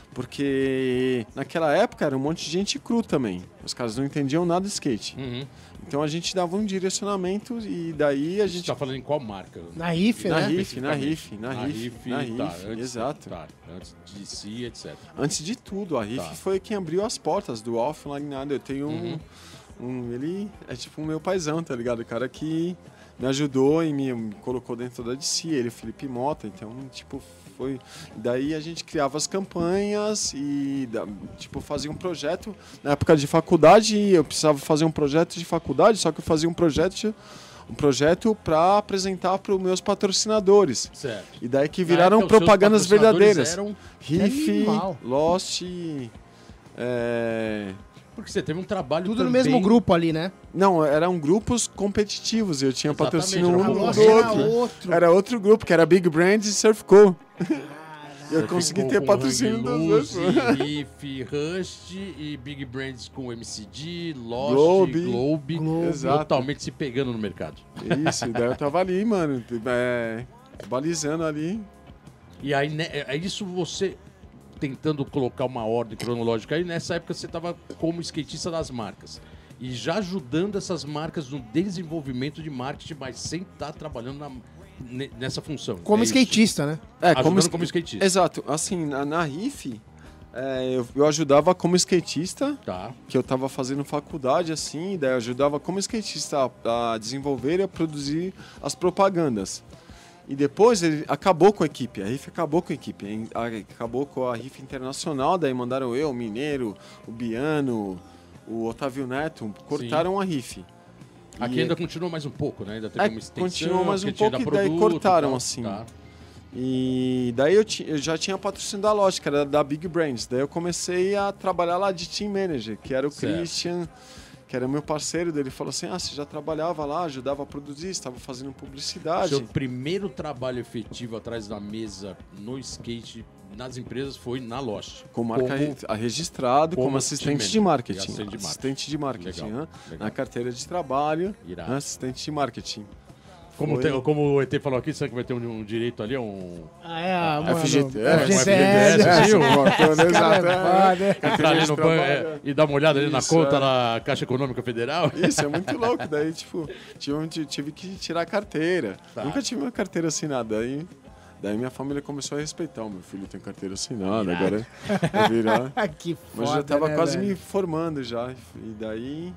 Porque naquela época era um monte de gente cru também. Os caras não entendiam nada de skate. Uhum. Então a gente dava um direcionamento e daí a A gente... gente tá falando em qual marca? Na R I F, Na né? R I F, na R I F, na Na R I F, Riff, na R I tá, F, antes- exato. Tá, antes de si, etcétera. Antes de tudo, a R I F Tá. foi quem abriu as portas do offline nada. Eu tenho Uhum. um, um. Ele é tipo o meu paizão, tá ligado? O cara que me ajudou e me, me colocou dentro da D C, ele, Felipe Mota. Então, tipo, foi. Daí a gente criava as campanhas e, da- tipo, fazia um projeto. Na época de faculdade, eu precisava fazer um projeto de faculdade, só que eu fazia um projeto. Um projeto para apresentar para os meus patrocinadores. Certo. E daí que Na viraram época, os seus propagandas patrocinadores verdadeiras. Eram... Riff, Animal. Lost, é... Porque você teve um trabalho Tudo no também... mesmo grupo ali, né? Não, eram grupos competitivos. Eu tinha Exatamente, patrocínio era um uma do Nossa, loja. era outro. outro. Era outro grupo, que era Big Brands e Surf Co. E eu Você consegui ficou ter com patrocínio Hang dos dois. Loose, Riff, Rust e Big Brands com M C D, Lost, Globe. Globe, Globe. Exato. totalmente se pegando no mercado. Isso, e daí eu tava ali, mano, é, balizando ali. E aí, né, é isso você tentando colocar uma ordem cronológica aí, nessa época você estava como skatista das marcas. E já ajudando essas marcas no desenvolvimento de marketing, mas sem estar trabalhando na- ne- nessa função. Como É isso? skatista, né? É, Ajudando es- como skatista. Exato, assim, na, na Riff, é, eu, eu ajudava como skatista, Tá. que eu tava fazendo faculdade, assim, daí eu ajudava como skatista a, a desenvolver e a produzir as propagandas. E depois ele acabou com a equipe, a Riff acabou com a equipe, hein, a- acabou com a Riff Internacional, daí mandaram eu, o Mineiro, o Biano, o Otávio Neto, cortaram a Riff. Aqui E- ainda continuou mais um pouco, né? Ainda teve É, uma extensão. continuou mais um porque tinha pouco da e daí produto cortaram, tal. assim. Tá. E daí eu, ti- eu já tinha patrocínio da loja, que era da Big Brands. Daí eu comecei a trabalhar lá de team manager, que era o Certo. Christian, que era meu parceiro dele. Falou assim: ah, você já trabalhava lá, ajudava a produzir, estava fazendo publicidade. Seu primeiro trabalho efetivo atrás da mesa no skate, nas empresas, foi na Lost. Com marca Como- re- registrado, como, como assistente team de manager. marketing. E assistente de Assistente de marketing, Legal, né? legal. Na carteira de trabalho, Irado. né? Assistente de marketing. Como, Foi- tem- como o E T falou aqui, sabe que vai ter um, um direito ali, um... Ah, é, a, mano, F G T S, F G T F G T S, S. viu? Exato, exato. Entrar ali Carteira de no banco trabalho. é, e dar uma olhada ali na Isso, conta é. da Caixa Econômica Federal. Isso, é muito louco. Daí, tipo, tive, tive que tirar a carteira. Tá. Nunca tive uma carteira assinada. Daí, daí minha família começou a respeitar. O meu filho tem carteira assinada, agora vai virar. Que foda, Mas eu já tava né, quase velho? me formando já. E daí,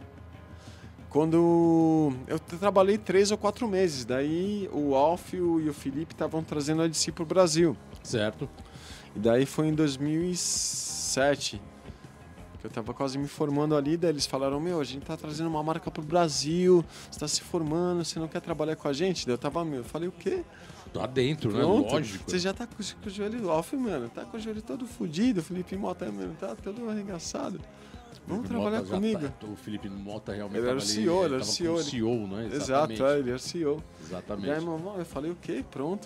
quando eu t- trabalhei três ou quatro meses, daí o Alf e o e o Felipe estavam trazendo a D C pro Brasil. Certo. E daí foi em dois mil e sete que eu tava quase me formando ali, daí eles falaram, meu, a gente tá trazendo uma marca pro Brasil, você tá se formando, você não quer trabalhar com a gente? Daí eu tava, meu, eu falei, o quê? Tá dentro, Pronto, né? Lógico. Você já tá com, com o joelho off, mano, tá com o joelho todo fudido, o Felipe Mota, mano, tá todo arregaçado. Vamos trabalhar Mota comigo. Tá, o Felipe Mota realmente Ele era o ali, C E O, ele era o tava C E O. como C E O, né? Exato, é, ele era o C E O. Exatamente. E aí, meu, eu falei, o quê? Pronto.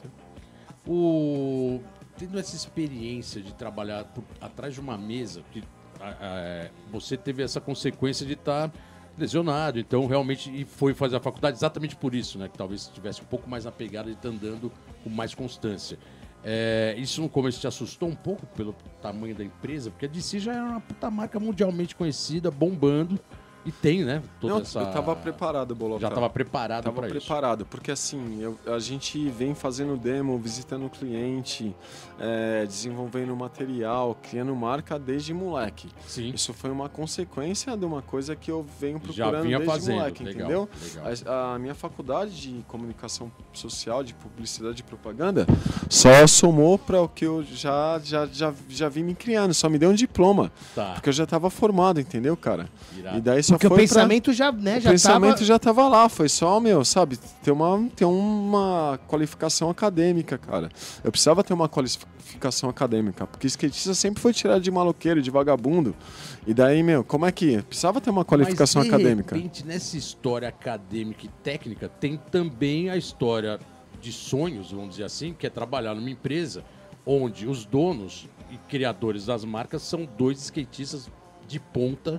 O... Tendo essa experiência de trabalhar por... atrás de uma mesa, que a, a, você teve essa consequência de estar tá lesionado, então realmente e foi fazer a faculdade exatamente por isso, né? Que talvez estivesse um pouco mais na pegada de estar andando com mais constância. É, isso no começo te assustou um pouco pelo tamanho da empresa? Porque a D C já era uma puta marca mundialmente conhecida, bombando. E tem, né? Toda Não, essa... eu tava preparado, Bolota. Já tava preparado Tava para isso. preparado, porque assim, eu, a gente vem fazendo demo, visitando o cliente, é, desenvolvendo material, criando marca desde moleque. Sim. Isso foi uma consequência de uma coisa que eu venho Já procurando vinha desde fazendo. moleque, Legal, entendeu? legal. A, a minha faculdade de comunicação social, de publicidade e propaganda, só somou para o que eu já, já, já, já vim me criando, só me deu um diploma. Tá. Porque eu já tava formado, entendeu, cara? Irado. E daí só Porque foi o pensamento pra... já, né, O já pensamento tava... já tava lá, foi só, meu, sabe, ter uma, ter uma qualificação acadêmica, cara. Eu precisava ter uma qualificação acadêmica, porque skatista sempre foi tirado de maloqueiro, de vagabundo. E daí, meu, como é que... Precisava ter uma qualificação Mas, de acadêmica. repente, nessa história acadêmica e técnica, tem também a história de sonhos, vamos dizer assim, que é trabalhar numa empresa onde os donos e criadores das marcas são dois skatistas de ponta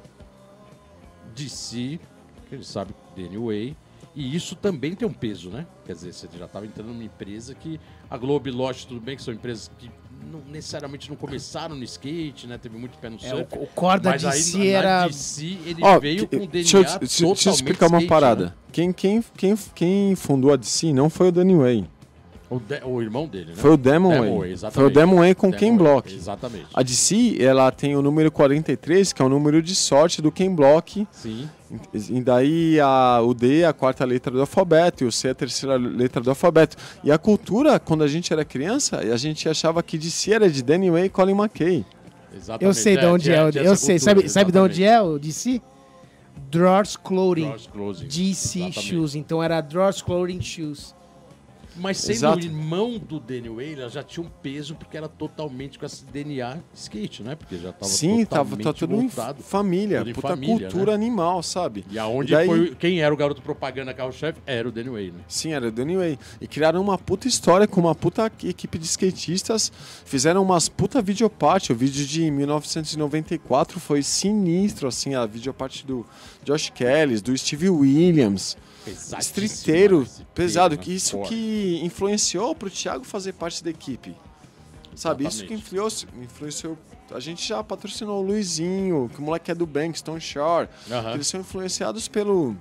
de si, que ele sabe, Danny Way, e isso também tem um peso, né? Quer dizer, você já estava entrando numa empresa que a Globe Lodge, tudo bem que são empresas que não necessariamente não começaram no skate, né? Teve muito pé no É, surf. o, o core da mas D aí, C na era... D C, ele Ó, veio que- com o D N A deixa eu, totalmente deixa, deixa eu explicar uma skate, parada. né? Quem, quem, quem, quem fundou a D C não foi o Danny Way, O, de- o irmão dele, né? foi o Demon Demon Way. exatamente. Foi o Demon Way com Demon Ken Way, Block. Exatamente. A D C, ela tem o número quarenta e três, que é o número de sorte do Ken Block. Sim. E daí a, o D é a quarta letra do alfabeto e o C é a terceira letra do alfabeto. E a cultura, quando a gente era criança, a gente achava que D C era de Danny Way e Colin McKay. Exatamente. Eu sei de onde tinha- é, o- tinha eu essa sei, cultura, sabe, sabe de onde exatamente. é o D C? Drawers Clothing, Doors Closing. D C Exatamente. Shoes, então era Drawers Clothing Shoes. Mas sendo Exato. o irmão do Danny Way, ela já tinha um peso porque era totalmente com esse D N A skate, né? Porque já tava Sim, tava totalmente tá tudo em voltado. família, Tudo em puta família, cultura né? animal, sabe? E aonde Daí- foi quem era o garoto propaganda carro-chefe era o Danny Way, né? Sim, era o Danny Way. E criaram uma puta história com uma puta equipe de skatistas. Fizeram umas puta videoparte. O vídeo de mil novecentos e noventa e quatro foi sinistro, assim, a videoparte do Josh Kelly, do Steve Williams. Pesadíssimo, Streeteiro, esse pesado. peso, Que né? isso Forte. que influenciou pro Thiago fazer parte da equipe. Sabe, isso que Exatamente. influenciou, influenciou. A gente já patrocinou o Luizinho, que o moleque é do Bankstone Shore. Aham. Eles são influenciados pelo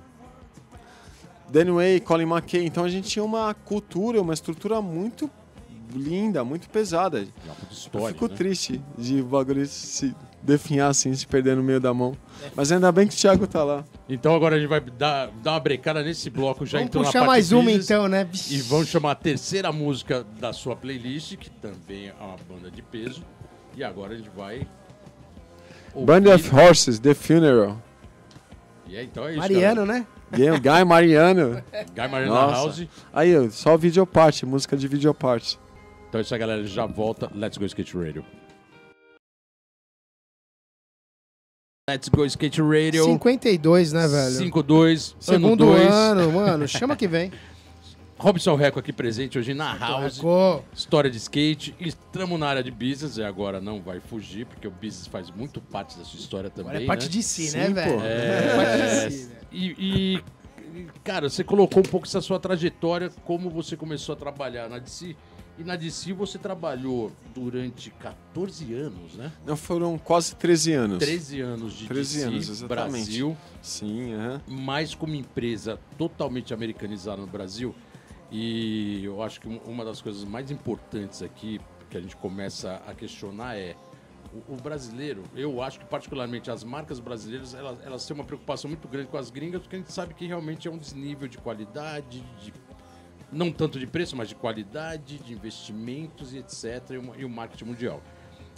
Danny Way, Colin McKay. Então a gente tinha uma cultura, uma estrutura muito linda, muito pesada. Uma puta Eu história, fico né? triste de o bagulho se definhar assim, se perder no meio da mão. Mas ainda bem que o Thiago tá lá. Então agora a gente vai dar, dar uma brecada nesse bloco, já Vamos entrou na puxar parte mais uma business, então, né? E vamos chamar a terceira música da sua playlist, que também é uma banda de peso. E agora a gente vai... ouvir- Band of Horses, The Funeral. E é, então é isso, Mariano, né? Guy Guy Mariano. galera. Guy Mariano Nossa. House. Aí, ó, só videoparte, música de videoparte. Então é isso aí, galera. Já volta. Let's Go Skate Radio. Let's Go Skate Radio. cinquenta e dois, né, velho? cinco dois, Segundo ano dois. ano, mano. Chama que vem. Robson Reco aqui presente hoje na House. Reco. História de skate. Estamos na área de business e agora não vai fugir, porque o business faz muito parte da sua história também. Agora é parte né? de si, Sim, né, pô. velho? É, parte de si, né? E, e, cara, você colocou um pouco essa sua trajetória, como você começou a trabalhar na D C. E na D C você trabalhou durante quatorze anos, né? Não, foram quase treze anos. treze anos de treze D C, anos, exatamente. Brasil, Sim, aham. mas como empresa totalmente americanizada no Brasil. E eu acho que uma das coisas mais importantes aqui, que a gente começa a questionar é o, o brasileiro. Eu acho que particularmente as marcas brasileiras, elas, elas têm uma preocupação muito grande com as gringas, porque a gente sabe que realmente é um desnível de qualidade, de, não tanto de preço, mas de qualidade, de investimentos e etcétera, e, uma, e o marketing mundial.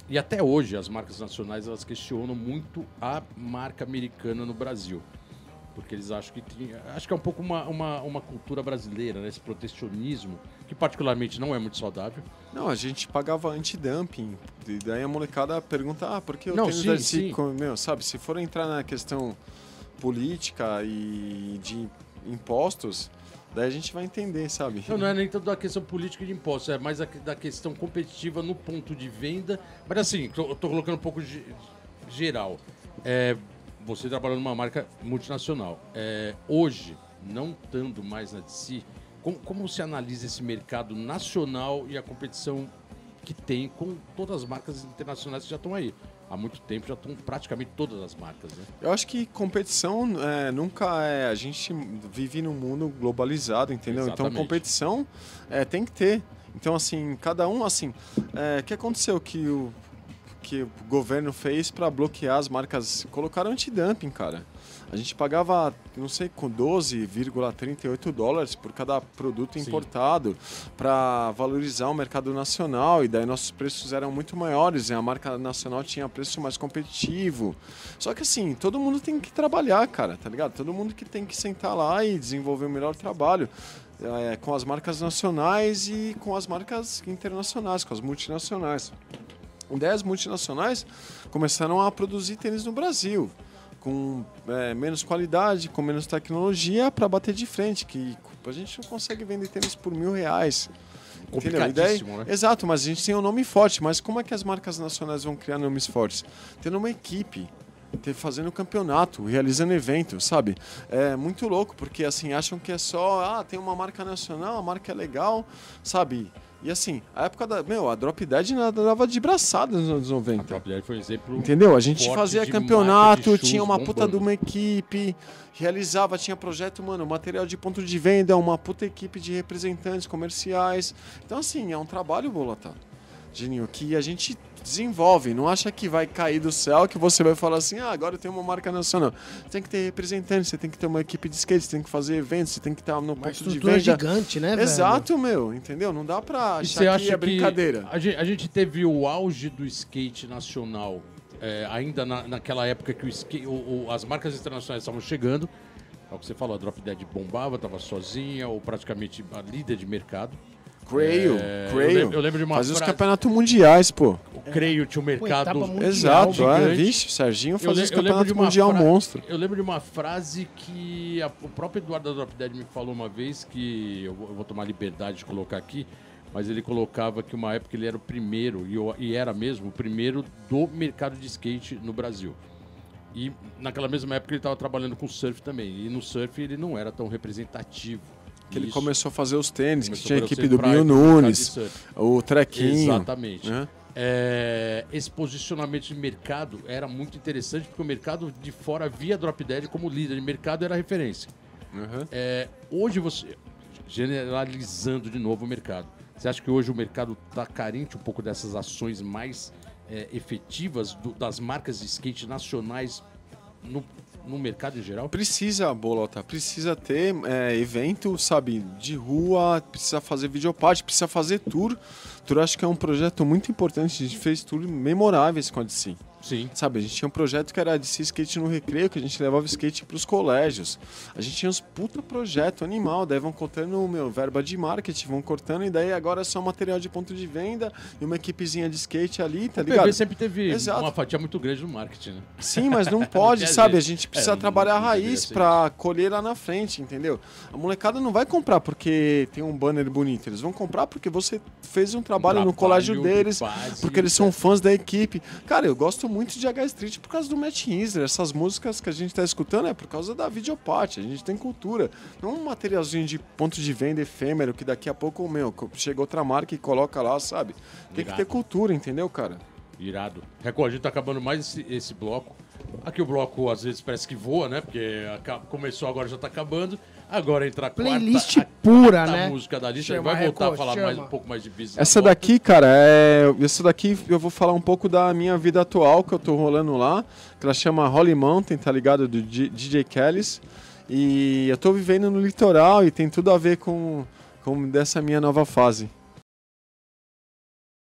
E até hoje as marcas nacionais elas questionam muito a marca americana no Brasil. Porque eles acham que tem, acho que é um pouco uma, uma, uma cultura brasileira, né? Esse protecionismo, que particularmente não é muito saudável. Não, a gente pagava antidumping. E daí a molecada pergunta, ah, por que o Não, tênis sim, da Sim, sim. meu, sabe, se for entrar na questão política e de impostos, daí a gente vai entender, sabe? Não, não é nem tanto da questão política de impostos, é mais a, da questão competitiva no ponto de venda. Mas assim, tô, eu tô colocando um pouco de, geral. É, você trabalhando numa marca multinacional. É, hoje, não estando mais na D C, como, como você analisa esse mercado nacional e a competição que tem com todas as marcas internacionais que já estão aí? Há muito tempo já estão praticamente todas as marcas, né? Eu acho que competição é, nunca é... A gente vive num mundo globalizado, entendeu? Exatamente. Então competição é, tem que ter. Então, assim, cada um, assim... O é, que aconteceu que o... que o governo fez para bloquear as marcas? Colocaram antidumping, cara. A gente pagava, não sei, com doze vírgula trinta e oito dólares por cada produto importado para valorizar o mercado nacional, e daí nossos preços eram muito maiores e a marca nacional tinha preço mais competitivo. Só que assim, todo mundo tem que trabalhar, cara, tá ligado? Todo mundo que tem que sentar lá e desenvolver o melhor trabalho. É, com as marcas nacionais e com as marcas internacionais, com as multinacionais. dez multinacionais começaram a produzir tênis no Brasil, com é, menos qualidade, com menos tecnologia, para bater de frente, que a gente não consegue vender tênis por mil reais. Complicadíssimo, daí, né? Exato, mas a gente tem um nome forte. Mas como é que as marcas nacionais vão criar nomes fortes? Tendo uma equipe, ter, fazendo campeonato, realizando evento, sabe? É muito louco, porque assim, acham que é só, ah, tem uma marca nacional, a marca é legal, sabe? E assim, a época da... Meu, a Drop Dead dava de braçada nos anos noventa. A Drop Dead foi um exemplo. Entendeu? A gente forte fazia de campeonato, marca de tinha uma shoes puta bombando. de uma equipe, realizava, tinha projeto, mano, material de ponto de venda, uma puta equipe de representantes comerciais. Então, assim, é um trabalho, Bolota, Geninho, que a gente desenvolve. Não acha que vai cair do céu, que você vai falar assim, ah, agora eu tenho uma marca nacional. Você tem que ter representantes, você tem que ter uma equipe de skate, você tem que fazer eventos, você tem que estar no Uma ponto de estrutura venda. gigante, né, velho? Exato, meu, entendeu? Não dá pra E achar você que acha é brincadeira. que a gente, a gente teve o auge do skate nacional é, ainda na, naquela época que o skate, o, o, as marcas internacionais estavam chegando. É o que você falou, a Drop Dead bombava, estava sozinha, ou praticamente a líder de mercado. Creio, É, creio. eu lembro- eu lembro de uma Fazia os frase- campeonatos mundiais, pô. O Creio tinha um mercado. etapa mundial, Exato, é, gigante. vixe, o Serginho Eu fazia le- os eu lembro campeonatos de uma mundial fra- monstro. Eu lembro de uma frase que a- o próprio Eduardo da Drop Dead me falou uma vez, que eu vou, eu vou tomar liberdade de colocar aqui, mas ele colocava que uma época ele era o primeiro, e, eu- e era mesmo, o primeiro do mercado de skate no Brasil. E naquela mesma época ele estava trabalhando com surf também, e no surf ele não era tão representativo. Que ele Isso. começou a fazer os tênis, que Começou tinha a a equipe fazer do pra Binho ir pro mercado de Nunes, surf. o Trequinho. Exatamente. né? É, esse posicionamento de mercado era muito interessante, porque o mercado de fora via Drop Dead como líder de mercado, era referência. Uhum. É, hoje você, generalizando de novo o mercado, você acha que hoje o mercado está carente um pouco dessas ações mais é, efetivas do- das marcas de skate nacionais no, no mercado em geral? Precisa, Bolota, precisa ter é, evento, sabe, de rua, precisa fazer videoparte, precisa fazer tour. Tour acho que é um projeto muito importante, a gente fez tour memoráveis com a D C. Sim. Sabe, a gente tinha um projeto que era a D C Skate no Recreio, que a gente levava skate pros colégios. A gente tinha uns puta projeto animal, daí vão cortando, meu, verba de marketing, vão cortando, e daí agora é só material de ponto de venda e uma equipezinha de skate ali, tá O P ligado? V sempre teve Exato. uma fatia muito grande no marketing, né? Sim, mas não pode, Não quer sabe? A dizer- gente precisa é, não- trabalhar a não deveria raiz ser pra colher lá na frente, entendeu? A molecada não vai comprar porque tem um banner bonito, eles vão comprar porque você fez um trabalho, no colégio de deles, base, porque eles são fãs da equipe. Cara, eu gosto muito de H Street por causa do Matt Hinsler. Essas músicas que a gente tá escutando é por causa da videoparte. A gente tem cultura. Não um materialzinho de ponto de venda efêmero que daqui a pouco, meu, chega outra marca e coloca lá, sabe? Tem que Irado. ter cultura, entendeu, cara? Irado. Record, a gente tá acabando mais esse, esse bloco. Aqui o bloco às vezes parece que voa, né? Porque aca- começou agora, já tá acabando. Agora entra a quarta, Playlist a pura, quarta né? música da lista. Chama, Ele vai voltar Record, a falar mais, um chama. pouco mais de business. Essa na volta. daqui, cara, é. Essa daqui eu vou falar um pouco da minha vida atual que eu tô rolando lá. Que ela chama Holy Mountain, tá ligado? Do D J Kellys. E eu tô vivendo no litoral e tem tudo a ver com, com dessa minha nova fase.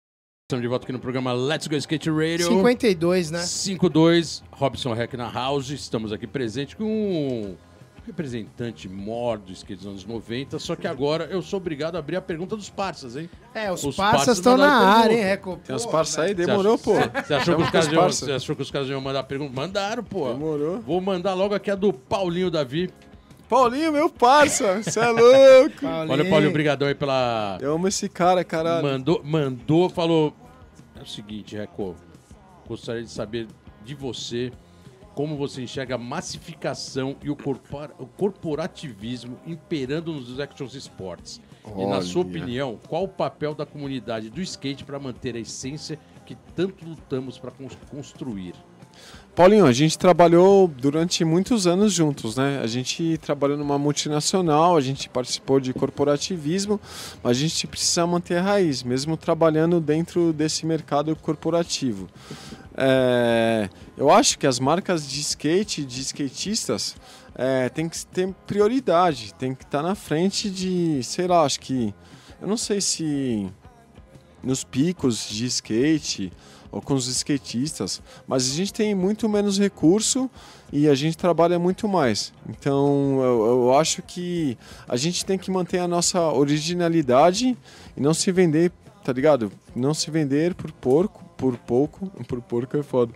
Estamos de volta aqui no programa Let's Go Skate Radio. cinquenta e dois, né? cinquenta e dois, Robson Heck na house. Estamos aqui presente com um representante mor do skate dos anos noventa, só que agora eu sou obrigado a abrir a pergunta dos parças, hein? É, os, Os parças estão na mandaram área, hein, pergunta. Reco? Tem uns Pô, parça aí, velho. demorou, pô. Você achou, que os Chama caras os iam, parça. você achou que os caras iam mandar pergunta? Mandaram, pô. Demorou. Vou mandar logo aqui a do Paulinho Davi. Paulinho, meu parça, você é louco. Paulinho. Olha, Paulinho, brigadão aí pela... Eu amo esse cara, caralho. Mandou, mandou, falou... É o seguinte, Reco, gostaria de saber de você como você enxerga a massificação e o, corpora, o corporativismo imperando nos action sports. E na sua Olha. opinião, qual o papel da comunidade do skate para manter a essência que tanto lutamos para construir? Paulinho, a gente trabalhou durante muitos anos juntos, né? A gente trabalhou numa multinacional, a gente participou de corporativismo, mas a gente precisa manter a raiz, mesmo trabalhando dentro desse mercado corporativo. É, eu acho que as marcas de skate, de skatistas, é, tem que ter prioridade, tem que estar na frente de, sei lá, acho que, eu não sei se nos picos de skate ou com os skatistas, mas a gente tem muito menos recurso e a gente trabalha muito mais. Então eu, eu acho que a gente tem que manter a nossa originalidade e não se vender, tá ligado? Não se vender por porco, por pouco, por porco é foda.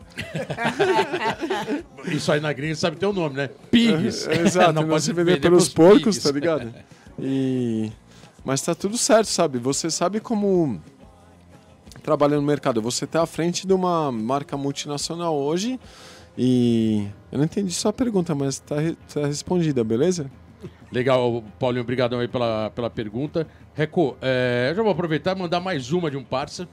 Isso aí na gringa sabe ter o nome, né? Pigs. É, exato, não, pode se vender pelos pros porcos, pigs. tá ligado? E... Mas tá tudo certo, sabe? Você sabe como trabalha no mercado. Você tá à frente de uma marca multinacional hoje e... Eu não entendi sua pergunta, mas tá, re- tá respondida, beleza? Legal, Paulinho, obrigadão aí pela, pela pergunta. Reco, é, eu já vou aproveitar e mandar mais uma de um parça.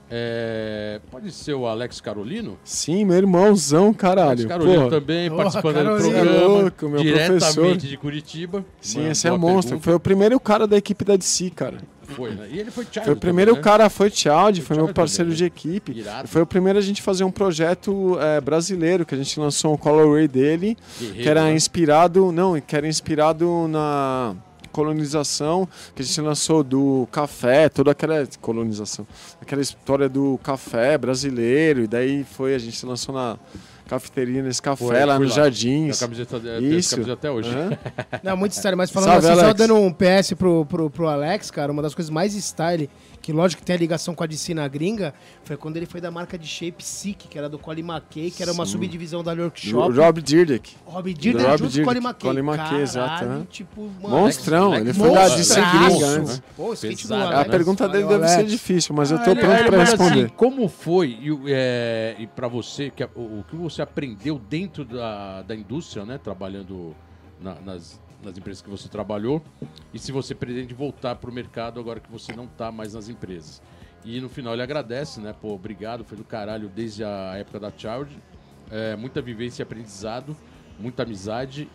É, pode ser o Alex Carolino? Sim, meu irmãozão, Alex caralho. Carolino Porra. também, Porra, participando do Carolino. programa. É louco, meu diretamente professor. de Curitiba. Sim, Mandou esse é a um monstro. pergunta. Foi o primeiro cara da equipe da D C, cara. Foi, né? E ele foi Thiago Foi o primeiro também, né? cara, foi Child, foi Thiago meu parceiro também, de né? equipe. Irado. Foi o primeiro a gente fazer um projeto é, brasileiro, que a gente lançou um colorway dele, Guerreiro, que era né? inspirado, não, que era inspirado na colonização, que a gente lançou do café, toda aquela colonização, aquela história do café brasileiro, e daí foi, a gente lançou na cafeteria nesse café, Foi, lá fui nos lá. Jardins. Tem a camiseta, tem essa Isso. camiseta até hoje. Aham. Não, muito sério, mas falando Salve, assim, só Alex. dando um P S pro, pro, pro Alex, cara, uma das coisas mais style, que lógico que tem a ligação com a D C na gringa, foi quando ele foi da marca de shape Sick, que era do Colin McKay, que era uma Sim. subdivisão da York Do Shop. Rob Dyrdek. Rob Dyrdek Rob junto com o Dyrdek, Colin McKay. Colin McKay, exato, Caralho, né? tipo, mano, Monstrão, Alex- ele foi da D C monstraço. gringa antes. Pô, o skate do Pesado, Alex. A né? pergunta dele Valeu, deve ser Alex. difícil, mas eu Ah, tô ele- pronto ele pra manda responder. assim, como foi e, o- é, e para você, que, a- o, o que você aprendeu dentro da, da indústria, né? Trabalhando na- nas, nas empresas que você trabalhou, e se você pretende voltar pro mercado agora que você não tá mais nas empresas. E no final ele agradece, né? Pô, obrigado, foi do caralho desde a época da Child. É, muita vivência e aprendizado, muita amizade,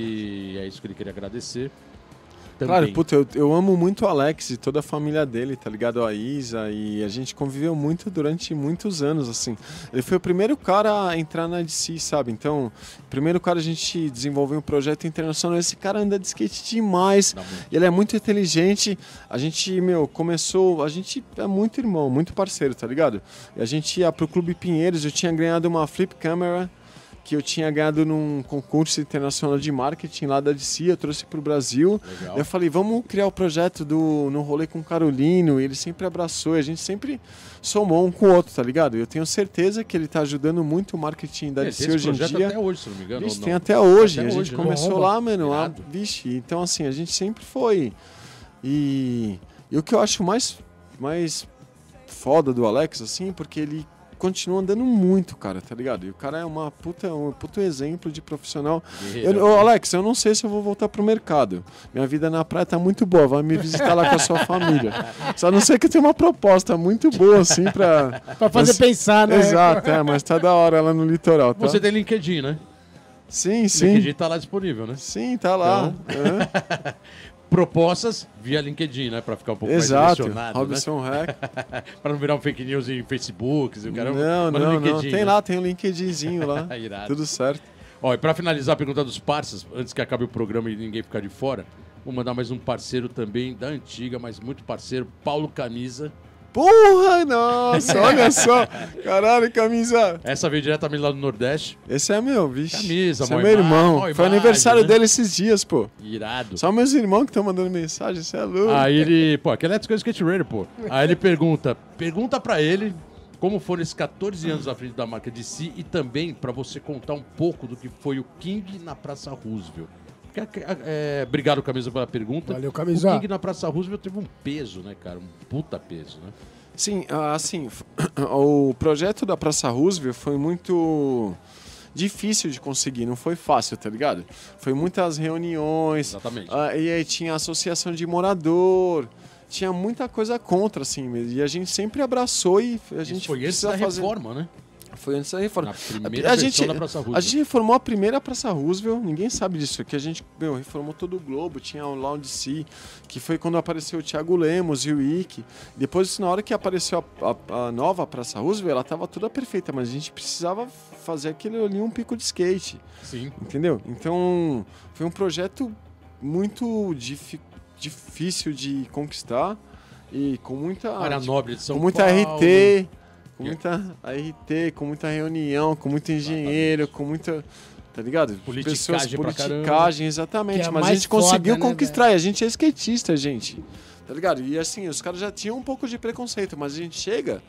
e é isso que ele queria agradecer. Também. Claro, puta, eu, eu amo muito o Alex e toda a família dele, tá ligado? A Isa, e a gente conviveu muito durante muitos anos, assim. Ele foi o primeiro cara a entrar na D C, sabe? Então, o primeiro cara a gente desenvolveu um projeto internacional. Esse cara anda de skate demais, Dá muito. e ele é muito inteligente. A gente, meu, começou... A gente é muito irmão, muito parceiro, tá ligado? E a gente ia pro Clube Pinheiros, eu tinha ganhado uma flip camera que eu tinha ganhado num concurso internacional de marketing lá da D C, eu trouxe pro Brasil. Legal. Eu falei, vamos criar o projeto do No Rolê com o Carolino, e ele sempre abraçou, e a gente sempre somou um com o outro, tá ligado? Eu tenho certeza que ele tá ajudando muito o marketing da É, D tem C esse hoje em projeto dia. até hoje, se não me engano. Vixe, ou não? tem até hoje, Até a gente hoje, né? começou Bomba. lá, mano, lá, Irado. vixe, então assim, a gente sempre foi. E, e o que eu acho mais, mais foda do Alex, assim, porque ele continua andando muito, cara, tá ligado? E o cara é uma puta, um puto exemplo de profissional. Guerreiro. Eu, ô, Alex, eu não sei se eu vou voltar pro mercado. Minha vida na praia tá muito boa, vai me visitar lá com a sua família. Só não sei que eu tenho uma proposta muito boa, assim, pra... Pra fazer Mas- pensar, né? Exato, é, mas tá da hora lá no litoral, tá? Você tem LinkedIn, né? Sim, O sim. LinkedIn tá lá disponível, né? Sim, tá lá. É. Propostas via LinkedIn, né? Pra ficar um pouco Exato, mais direcionado, Robson Hack. né? Pra não virar um fake news em Facebook, o cara Não, mas no não, não. LinkedIn, Tem né? lá, tem um LinkedInzinho lá. Irado. Tudo certo. Ó, e pra finalizar a pergunta dos parceiros, antes que acabe o programa e ninguém ficar de fora, vou mandar mais um parceiro também da antiga, mas muito parceiro, Paulo Camisa. Porra, nossa, olha só. Caralho, camisa. Essa veio diretamente lá do Nordeste. Esse é meu, vixe. Camisa, Esse é mó meu ima- irmão. mó Foi imagem, aniversário né? dele esses dias, pô. Irado. Só meus irmãos que estão mandando mensagem, você é louco. Aí ele, pô, aquele é Let's Go Skate Radio, pô. Aí ele pergunta, pergunta pra ele como foram esses catorze anos à frente da marca D C e também pra você contar um pouco do que foi o King na Praça Roosevelt. Porque, é, obrigado, Camisa, pela pergunta. Valeu, Camisa. O King na Praça Roosevelt teve um peso, né, cara? Um puta peso, né? Sim, assim, o projeto da Praça Roosevelt foi muito difícil de conseguir, não foi fácil, tá ligado? Foi muitas reuniões. Exatamente. Uh, e aí tinha associação de morador, tinha muita coisa contra, assim, e a gente sempre abraçou e a gente Isso foi antes precisa da fazer... reforma, né? Foi antes da reforma. Na primeira a versão gente, da Praça Roosevelt. A gente reformou a primeira Praça Roosevelt, ninguém sabe disso, que a gente, meu, reformou todo o Globo, tinha o Lounge C, que foi quando apareceu o Thiago Lemos e o Ike. Depois, na hora que apareceu a, a, a nova Praça Roosevelt, ela estava toda perfeita, mas a gente precisava fazer aquele ali um pico de skate. Sim. Entendeu? Então, foi um projeto muito dif, difícil de conquistar e com muita... Área nobre de São com muita Paulo. R T... Com muita R T, com muita reunião, com muito engenheiro, Exatamente. com muita... Tá ligado? Politicagem pra politicagem, caramba. exatamente. Que é a mas a mais gente conseguiu foda, né, conquistar. E a gente é skatista, gente. Tá ligado? E assim, os caras já tinham um pouco de preconceito, mas a gente chega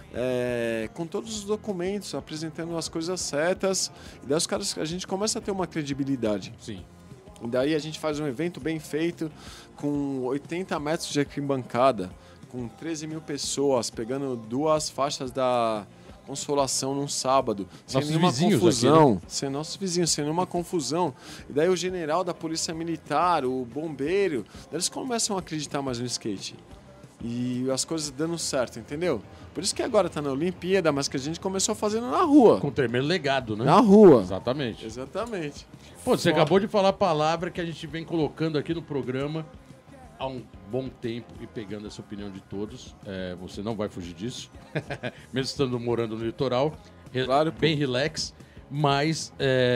é, com todos os documentos, apresentando as coisas certas. E daí os caras, a gente começa a ter uma credibilidade. Sim. E daí a gente faz um evento bem feito, com oitenta metros de arquibancada, com treze mil pessoas, pegando duas faixas da Consolação num sábado, sem Nossos nenhuma vizinhos confusão, aqui, né? sem nossos vizinhos, sem nenhuma confusão. E daí o general da Polícia Militar, o bombeiro, daí eles começam a acreditar mais no skate. E as coisas dando certo, entendeu? Por isso que agora tá na Olimpíada, mas que a gente começou fazendo na rua. Com tremendo legado, né? Na rua. Exatamente. Exatamente. Pô, você acabou de falar a palavra que a gente vem colocando aqui no programa há um bom tempo e pegando essa opinião de todos. É, você não vai fugir disso, mesmo estando morando no litoral, re- Claro, pô. bem relax, mas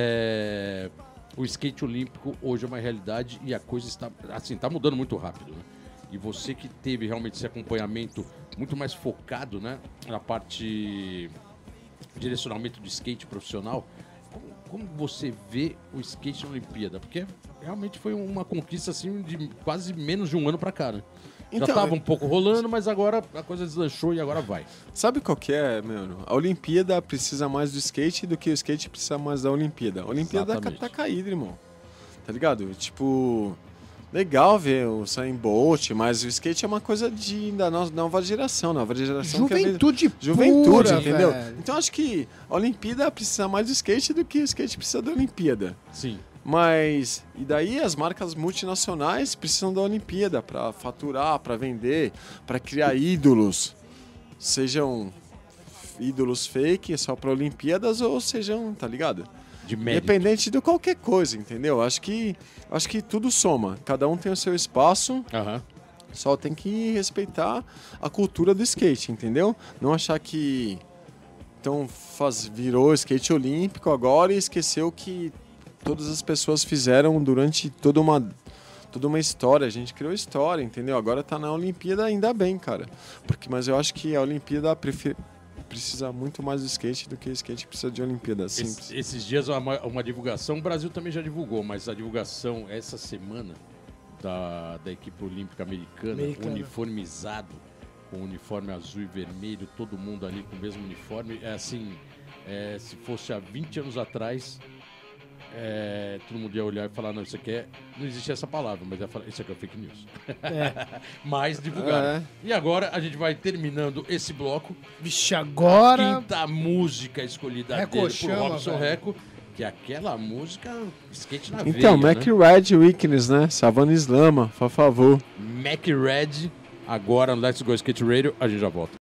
é, o skate olímpico hoje é uma realidade e a coisa está, assim, tá mudando muito rápido, né? E você que teve realmente esse acompanhamento muito mais focado, né, na parte direcionamento do skate profissional, como, como você vê o skate na Olimpíada? Porque realmente foi uma conquista assim de quase menos de um ano pra cá, né? Já Então, tava um pouco rolando, mas agora a coisa deslanchou e agora vai. Sabe qual que é, mano? A Olimpíada precisa mais do skate do que o skate precisa mais da Olimpíada. A Olimpíada Exatamente. tá caída, irmão. Tá ligado? Tipo, legal ver o Usain Bolt, mas o skate é uma coisa de, da no- nova geração. Nova geração que é Juventude Juventude, pura, entendeu? velho. Então acho que a Olimpíada precisa mais do skate do que o skate precisa da Olimpíada. Sim. Mas, e daí as marcas multinacionais precisam da Olimpíada para faturar, para vender, para criar ídolos. Sejam ídolos fake só para Olimpíadas ou sejam, tá ligado? De mérito. Independente de qualquer coisa, entendeu? Acho que, acho que tudo soma. Cada um tem o seu espaço, Aham. só tem que respeitar a cultura do skate, entendeu? Não achar que então faz, virou skate olímpico agora e esqueceu que todas as pessoas fizeram durante toda uma, toda uma história. A gente criou história, entendeu? Agora tá na Olimpíada, ainda bem, cara. Porque, mas eu acho que a Olimpíada prefer, precisa muito mais do skate do que o skate precisa de Olimpíada. Simples. Es- esses dias uma, uma divulgação, o Brasil também já divulgou, mas a divulgação essa semana da, da equipe olímpica americana, Americana. uniformizado, com uniforme azul e vermelho, todo mundo ali com o mesmo uniforme. É assim, é, se fosse há vinte anos atrás, é, todo mundo ia olhar e falar, não, isso aqui é... Não existe essa palavra, mas ia falar, isso aqui é fake news. Mas divulgaram. É. E agora a gente vai terminando esse bloco. Vixe, agora. Quinta música escolhida Reco dele por chama, Robson velho. Reco, que é aquela música skate na Então, veia, Mac né? Red Weakness, né? Savana Islama, por favor. Mac Red, agora no Let's Go Skate Radio, a gente já volta.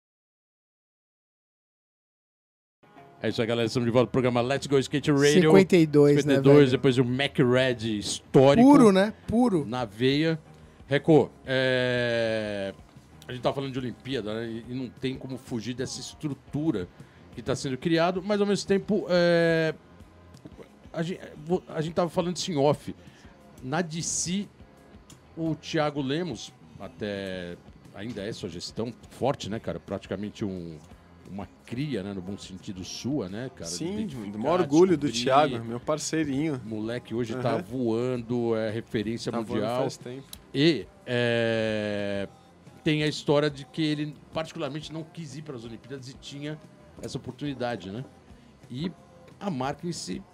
É isso aí, galera, estamos de volta pro programa Let's Go Skate Radio. cinquenta e dois, cinquenta e né, dois, velho? depois o Mac Red histórico. Puro, né? Puro. Na veia. Reco, é... a gente tá falando de Olimpíada, né? E e não tem como fugir dessa estrutura que está sendo criado, mas ao mesmo tempo é... a, gente, a gente tava falando disso em off. Na D C, o Thiago Lemos, até ainda é sua gestão forte, né, cara? Praticamente um, uma cria, né, no bom sentido sua, né, cara? Sim, do maior orgulho do Thiago, meu parceirinho. O moleque hoje Uhum. tá voando, é referência Tá voando mundial. faz tempo. E é, tem a história de que ele particularmente não quis ir para as Olimpíadas e tinha essa oportunidade, né? E a marca em si,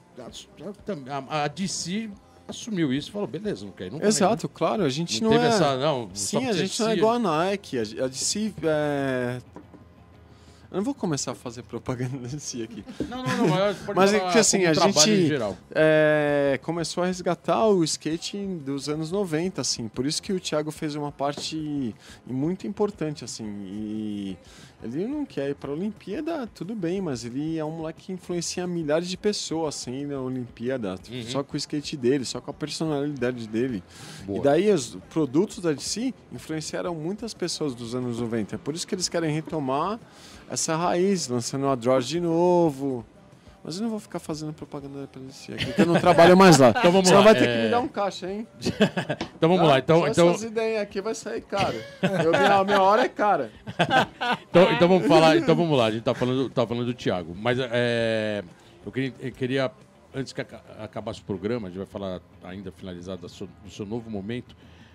a, a D C assumiu isso e falou, beleza, não quer ir, não vai, Exato, né? claro, a gente Não não, teve é... essa, não, só Sim, a porque gente não é se- igual a Nike, a a D C é... Eu não vou começar a fazer propaganda da D C aqui. Não, não, não, mas pode Mas é falar que assim, como a trabalho gente em geral. é, começou a resgatar o skate dos anos noventa, assim. Por isso que o Thiago fez uma parte muito importante, assim. E ele não quer ir para a Olimpíada, tudo bem, mas ele é um moleque que influencia milhares de pessoas, assim, na Olimpíada. Uhum. Só com o skate dele, só com a personalidade dele. Boa. E daí os produtos da D C influenciaram muitas pessoas dos anos noventa. É por isso que eles querem retomar essa raiz, lançando a Droid de novo. Mas eu não vou ficar fazendo propaganda pra D C aqui, porque eu não trabalho mais lá. Então vamos Senão lá, vai ter é- que me dar um caixa, hein? Então vamos Tá? lá, então, Só então, essas ideias aqui vai sair caro. Eu, minha, minha hora é cara. então, então vamos falar, então vamos lá, a gente tá falando, tá falando do Thiago, mas é, eu, queria, eu queria, antes que aca- acabasse o programa, a gente vai falar ainda finalizado do seu, do seu novo momento,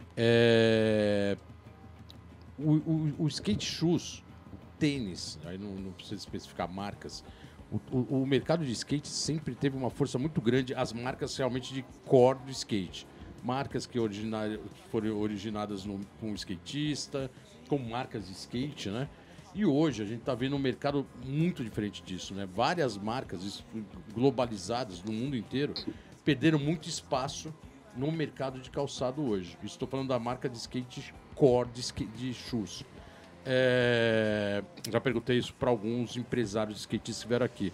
é, o, o, o skate shoes, o tênis, aí não, não precisa especificar marcas, o, o, o mercado de skate sempre teve uma força muito grande, as marcas realmente de core do skate. Marcas que, origina- que foram originadas no, com o skatista, com marcas de skate, né? E hoje a gente está vendo um mercado muito diferente disso, né? Várias marcas es- globalizadas no mundo inteiro perderam muito espaço no mercado de calçado hoje. Estou falando da marca de skate core de, skate, de shoes. É, já perguntei isso para alguns empresários de skatistas que vieram aqui.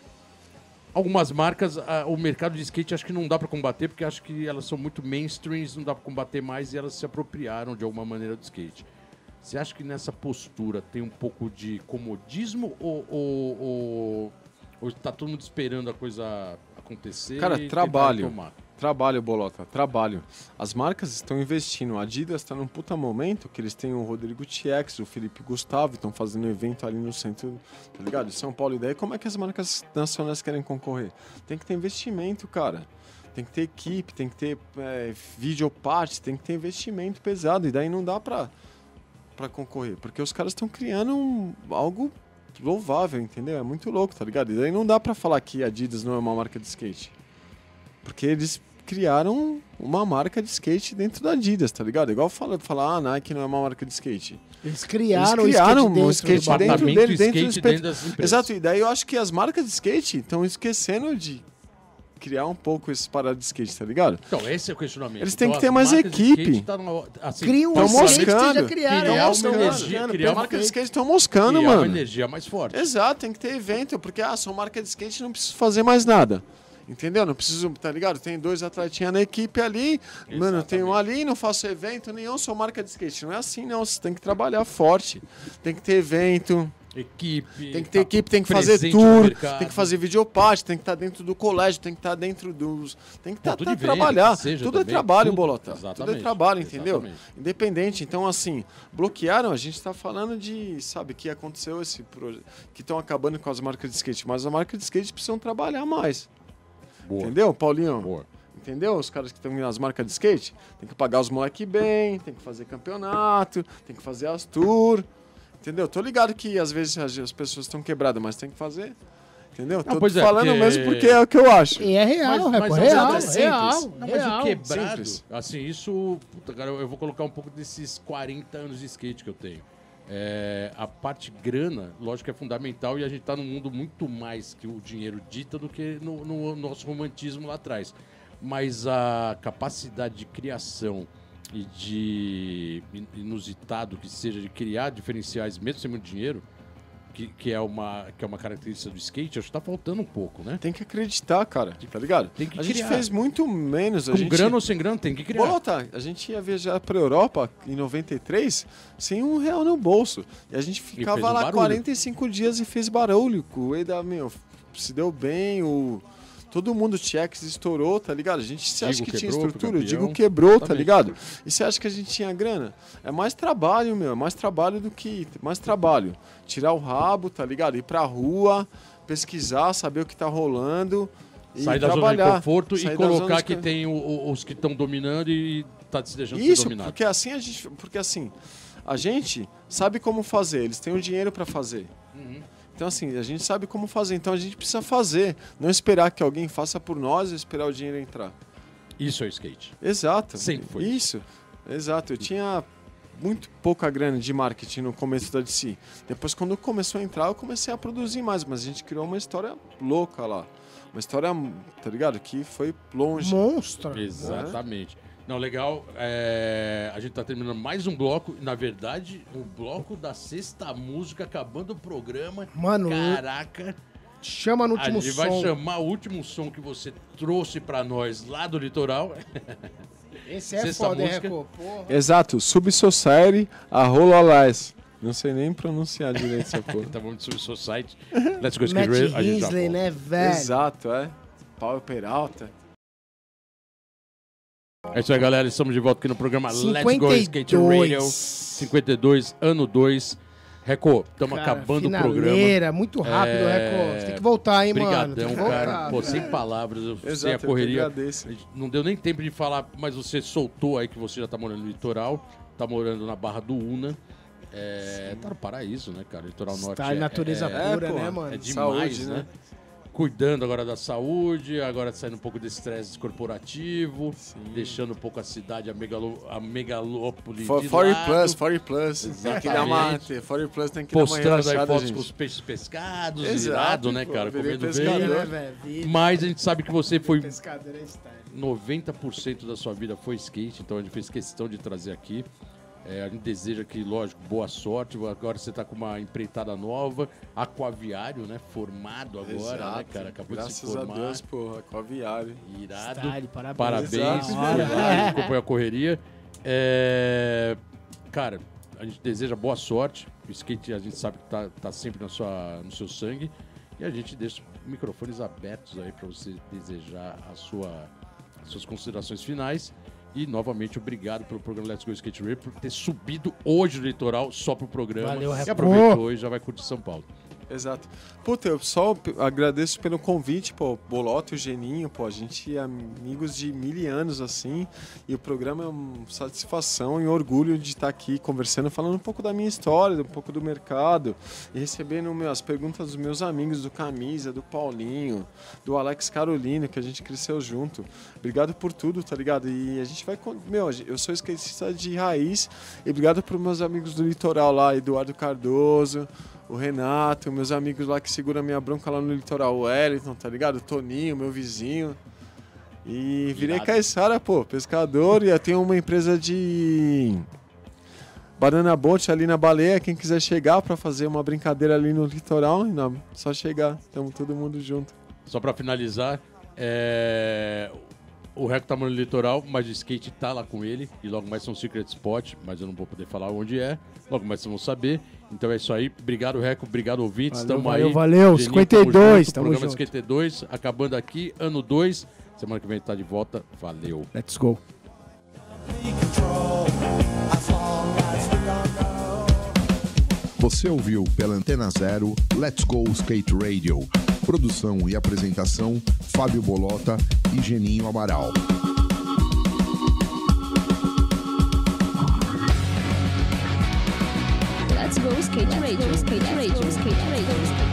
Algumas marcas, ah, o mercado de skate acho que não dá para combater, porque acho que elas são muito mainstreams, não dá para combater mais e elas se apropriaram de alguma maneira do skate. Você acha que nessa postura tem um pouco de comodismo ou, ou, ou, ou tá todo mundo esperando a coisa acontecer? Cara, e tentar trabalho. retomar? Trabalho, Bolota, trabalho. As marcas estão investindo. A Adidas está num puta momento que eles têm o Rodrigo T X, o Felipe Gustavo, estão fazendo evento ali no centro, tá ligado? De São Paulo. E daí como é que as marcas nacionais querem concorrer? Tem que ter investimento, cara. Tem que ter equipe, tem que ter é, videoparte, tem que ter investimento pesado. E daí não dá pra, pra concorrer, porque os caras estão criando um, algo louvável, entendeu? É muito louco, tá ligado? E daí não dá pra falar que a Adidas não é uma marca de skate. Porque eles criaram uma marca de skate dentro da Adidas, tá ligado? Igual falar, falar ah, a Nike não é uma marca de skate. Eles criaram, Eles criaram o um skate skate dentro do dentro bagulho. Departamento dele, de dentro do skate espeto. dentro das empresas. Exato, e daí eu acho que as marcas de skate estão esquecendo de criar um pouco esses paradas de skate, tá ligado? Então, esse é o questionamento. Eles têm Então, que ter as mais marcas de equipe. skate tá no- assim, Cria um Tão skate que moscando. já criaram. Criar Tão uma moscando, energia, moscando, criar As marcas de perfeito. skate estão moscando, criar uma mano. energia mais forte. Exato, tem que ter evento, porque ah, sou marca de skate, não preciso fazer mais nada. Entendeu? Não preciso, tá ligado? Tem dois atletinhas na equipe ali, mano, tem um ali, não faço evento nenhum, sou marca de skate. Não é assim, não. Você tem que trabalhar forte. Tem que ter evento, Equipe. tem que ter tá equipe, tem que fazer presente no tour, mercado. tem que fazer videoparte, tem que estar dentro do colégio, tem que estar dentro dos. Tem que Não, tá, tudo tá, de venda, trabalhar. que seja Tudo é também, trabalho, tudo. Bolota. Tudo é Exatamente, trabalho, entendeu? exatamente. Independente. Então, assim, bloquearam, a gente tá falando de, sabe, que aconteceu esse projeto, que estão acabando com as marcas de skate, mas as marcas de skate precisam trabalhar mais. Boa. Entendeu, Paulinho? Boa. Entendeu? Os caras que estão nas marcas de skate, tem que pagar os moleque bem, tem que fazer campeonato, tem que fazer as tour. Entendeu? Tô ligado que às vezes as as pessoas estão quebradas, mas tem que fazer. Entendeu? Tô pois é, falando porque- mesmo porque é o que eu acho. E é real, Mas- é mas real, é simples. real, Não, mas real. o quebrado, Simples. assim, isso, puta, cara, eu vou colocar um pouco desses quarenta anos de skate que eu tenho. É, a parte grana, lógico que é fundamental e a gente tá num mundo muito mais que o dinheiro dita do que no, no nosso romantismo lá atrás. Mas a capacidade de criação e de in- inusitado que seja de criar diferenciais mesmo sem muito dinheiro, que, que, é, uma, que é uma característica do skate, acho que tá faltando um pouco, né? Tem que acreditar, cara. Tá ligado? Tem que a gente criar. fez muito menos. A Com gente... grana ou sem grana, tem que criar. Bolota, a gente ia viajar pra Europa em noventa e três sem um real no bolso. E a gente ficava fez um lá barulho. quarenta e cinco dias e fez barulho. O Eda, meu, se deu bem, o... Todo mundo, T X estourou, tá ligado? A gente, você acha Digo que tinha quebrou, estrutura? O campeão. Digo quebrou, tá Exatamente. ligado? E você acha que a gente tinha grana? É mais trabalho, meu. É mais trabalho do que... Mais trabalho. Tirar o rabo, tá ligado? Ir pra rua, pesquisar, saber o que tá rolando... E Sair da trabalhar. zona de conforto Sair e da colocar zona de que con- tem o- o- os que estão dominando e tá desejando ser Isso, dominado. porque assim a gente... Porque assim, a gente sabe como fazer. Eles têm o dinheiro pra fazer. Uhum. Então, assim, a gente sabe como fazer. Então, a gente precisa fazer. Não esperar que alguém faça por nós e esperar o dinheiro entrar. Isso é o skate. Exato. Sempre foi Isso. Exato. Eu tinha muito pouca grana de marketing no começo da D C. Depois, quando começou a entrar, eu comecei a produzir mais. Mas a gente criou uma história louca lá. Uma história, tá ligado? Que foi longe. Monstro. Exatamente. Não, legal. é, A gente tá terminando mais um bloco. Na verdade, o bloco da sexta música, acabando o programa. Mano, Caraca. chama no A último gente som. vai chamar o último som que você trouxe pra nós lá do litoral. Esse é Sexta foda, hein, música. Reco? Porra. Exato. Subsociety, a Rololás. Não sei nem pronunciar direito essa porra. Tá bom de subir seu site. Let's go, Matt Skate Radio. A gente já Hinsley, volta. né, velho? Exato, é. Paulo Peralta. É isso aí, galera. Estamos de volta aqui no programa Let's Go cinquenta e Skate Radio. dois. cinquenta e dois, ano dois. Reco, estamos Cara, acabando o programa. finaleira, muito rápido, É, Reco. Você tem que voltar, hein, mano. Brigadão, Tem que voltar, cara. Pô, velho. sem palavras. Eu sei Exato, a eu que correria. agradeço. A gente Não deu nem tempo de falar, mas você soltou aí que você já tá morando no litoral. Tá morando na Barra do Una. É, tá no paraíso, né, cara? Litoral Norte. Tá em é- natureza é, pura, é, pô, né, mano? É demais, Saúde, né? né? Cuidando agora da saúde, agora saindo um pouco desse estresse corporativo, deixando um pouco a cidade, a, megalo, a megalópole For, de forty lado, plus, forty plus. Tem que dar uma, Exatamente. forty plus tem que dar uma postando aí relaxada, fotos gente. com os peixes pescados, Exato, irado, né, pô, cara? virei Comendo pescador. bem. né, velho? Vida. Mas a gente sabe que você foi Pescador é style. noventa por cento da sua vida foi skate, então a gente fez questão de trazer aqui. É, a gente deseja que, lógico, boa sorte. Agora você tá com uma empreitada nova, aquaviário, né? Formado agora, Exato. né, cara? Acabou Graças de se formar. a Deus, porra, aquaviário. Irado. Style, parabéns. Parabéns, Exato. foi lá, acompanhou a correria. É, Cara, a gente deseja boa sorte. O skate a gente sabe que tá, tá sempre na sua, no seu sangue. E a gente deixa os microfones abertos aí para você desejar a sua, as suas considerações finais. E, novamente, obrigado pelo programa Let's Go Skate Radio por ter subido hoje no litoral só pro programa. Valeu, E Repo. aproveitou e já vai curtir São Paulo. Exato. Puta, eu só p- agradeço pelo convite, pô, Bolota e o Geninho, pô, a gente é amigos de mil anos, assim, e o programa é uma satisfação e orgulho de estar aqui conversando, falando um pouco da minha história, um pouco do mercado, e recebendo meu, as perguntas dos meus amigos, do Camisa, do Paulinho, do Alex Carolino, que a gente cresceu junto. Obrigado por tudo, tá ligado? E a gente vai... con- Meu, eu sou skatista de raiz, e obrigado pros meus amigos do litoral lá, Eduardo Cardoso, o Renato, meus amigos lá que seguram a minha bronca lá no litoral, o Wellington, tá ligado? O Toninho, meu vizinho. E virei Irado. caiçara, pô, pescador, e eu tenho uma empresa de banana boat ali na Baleia, quem quiser chegar pra fazer uma brincadeira ali no litoral, não, só chegar, tamo todo mundo junto. Só pra finalizar, é... o Reco tá morando no litoral, mas o skate tá lá com ele. E logo mais são Secret Spot, mas eu não vou poder falar onde é. Logo mais vocês vão saber. Então é isso aí. Obrigado, Reco. Obrigado, ouvintes. Valeu, Tamo valeu, aí. valeu. Geninho, cinquenta e dois, tamo Programa junto. cinquenta e dois, acabando aqui, ano dois. Semana que vem tá de volta. Valeu. Let's go. Você ouviu pela Antena Zero Let's Go Skate Radio. Produção e apresentação Fábio Bolota e Geninho Amaral. Let's go skate radio, skate radio, skate radio.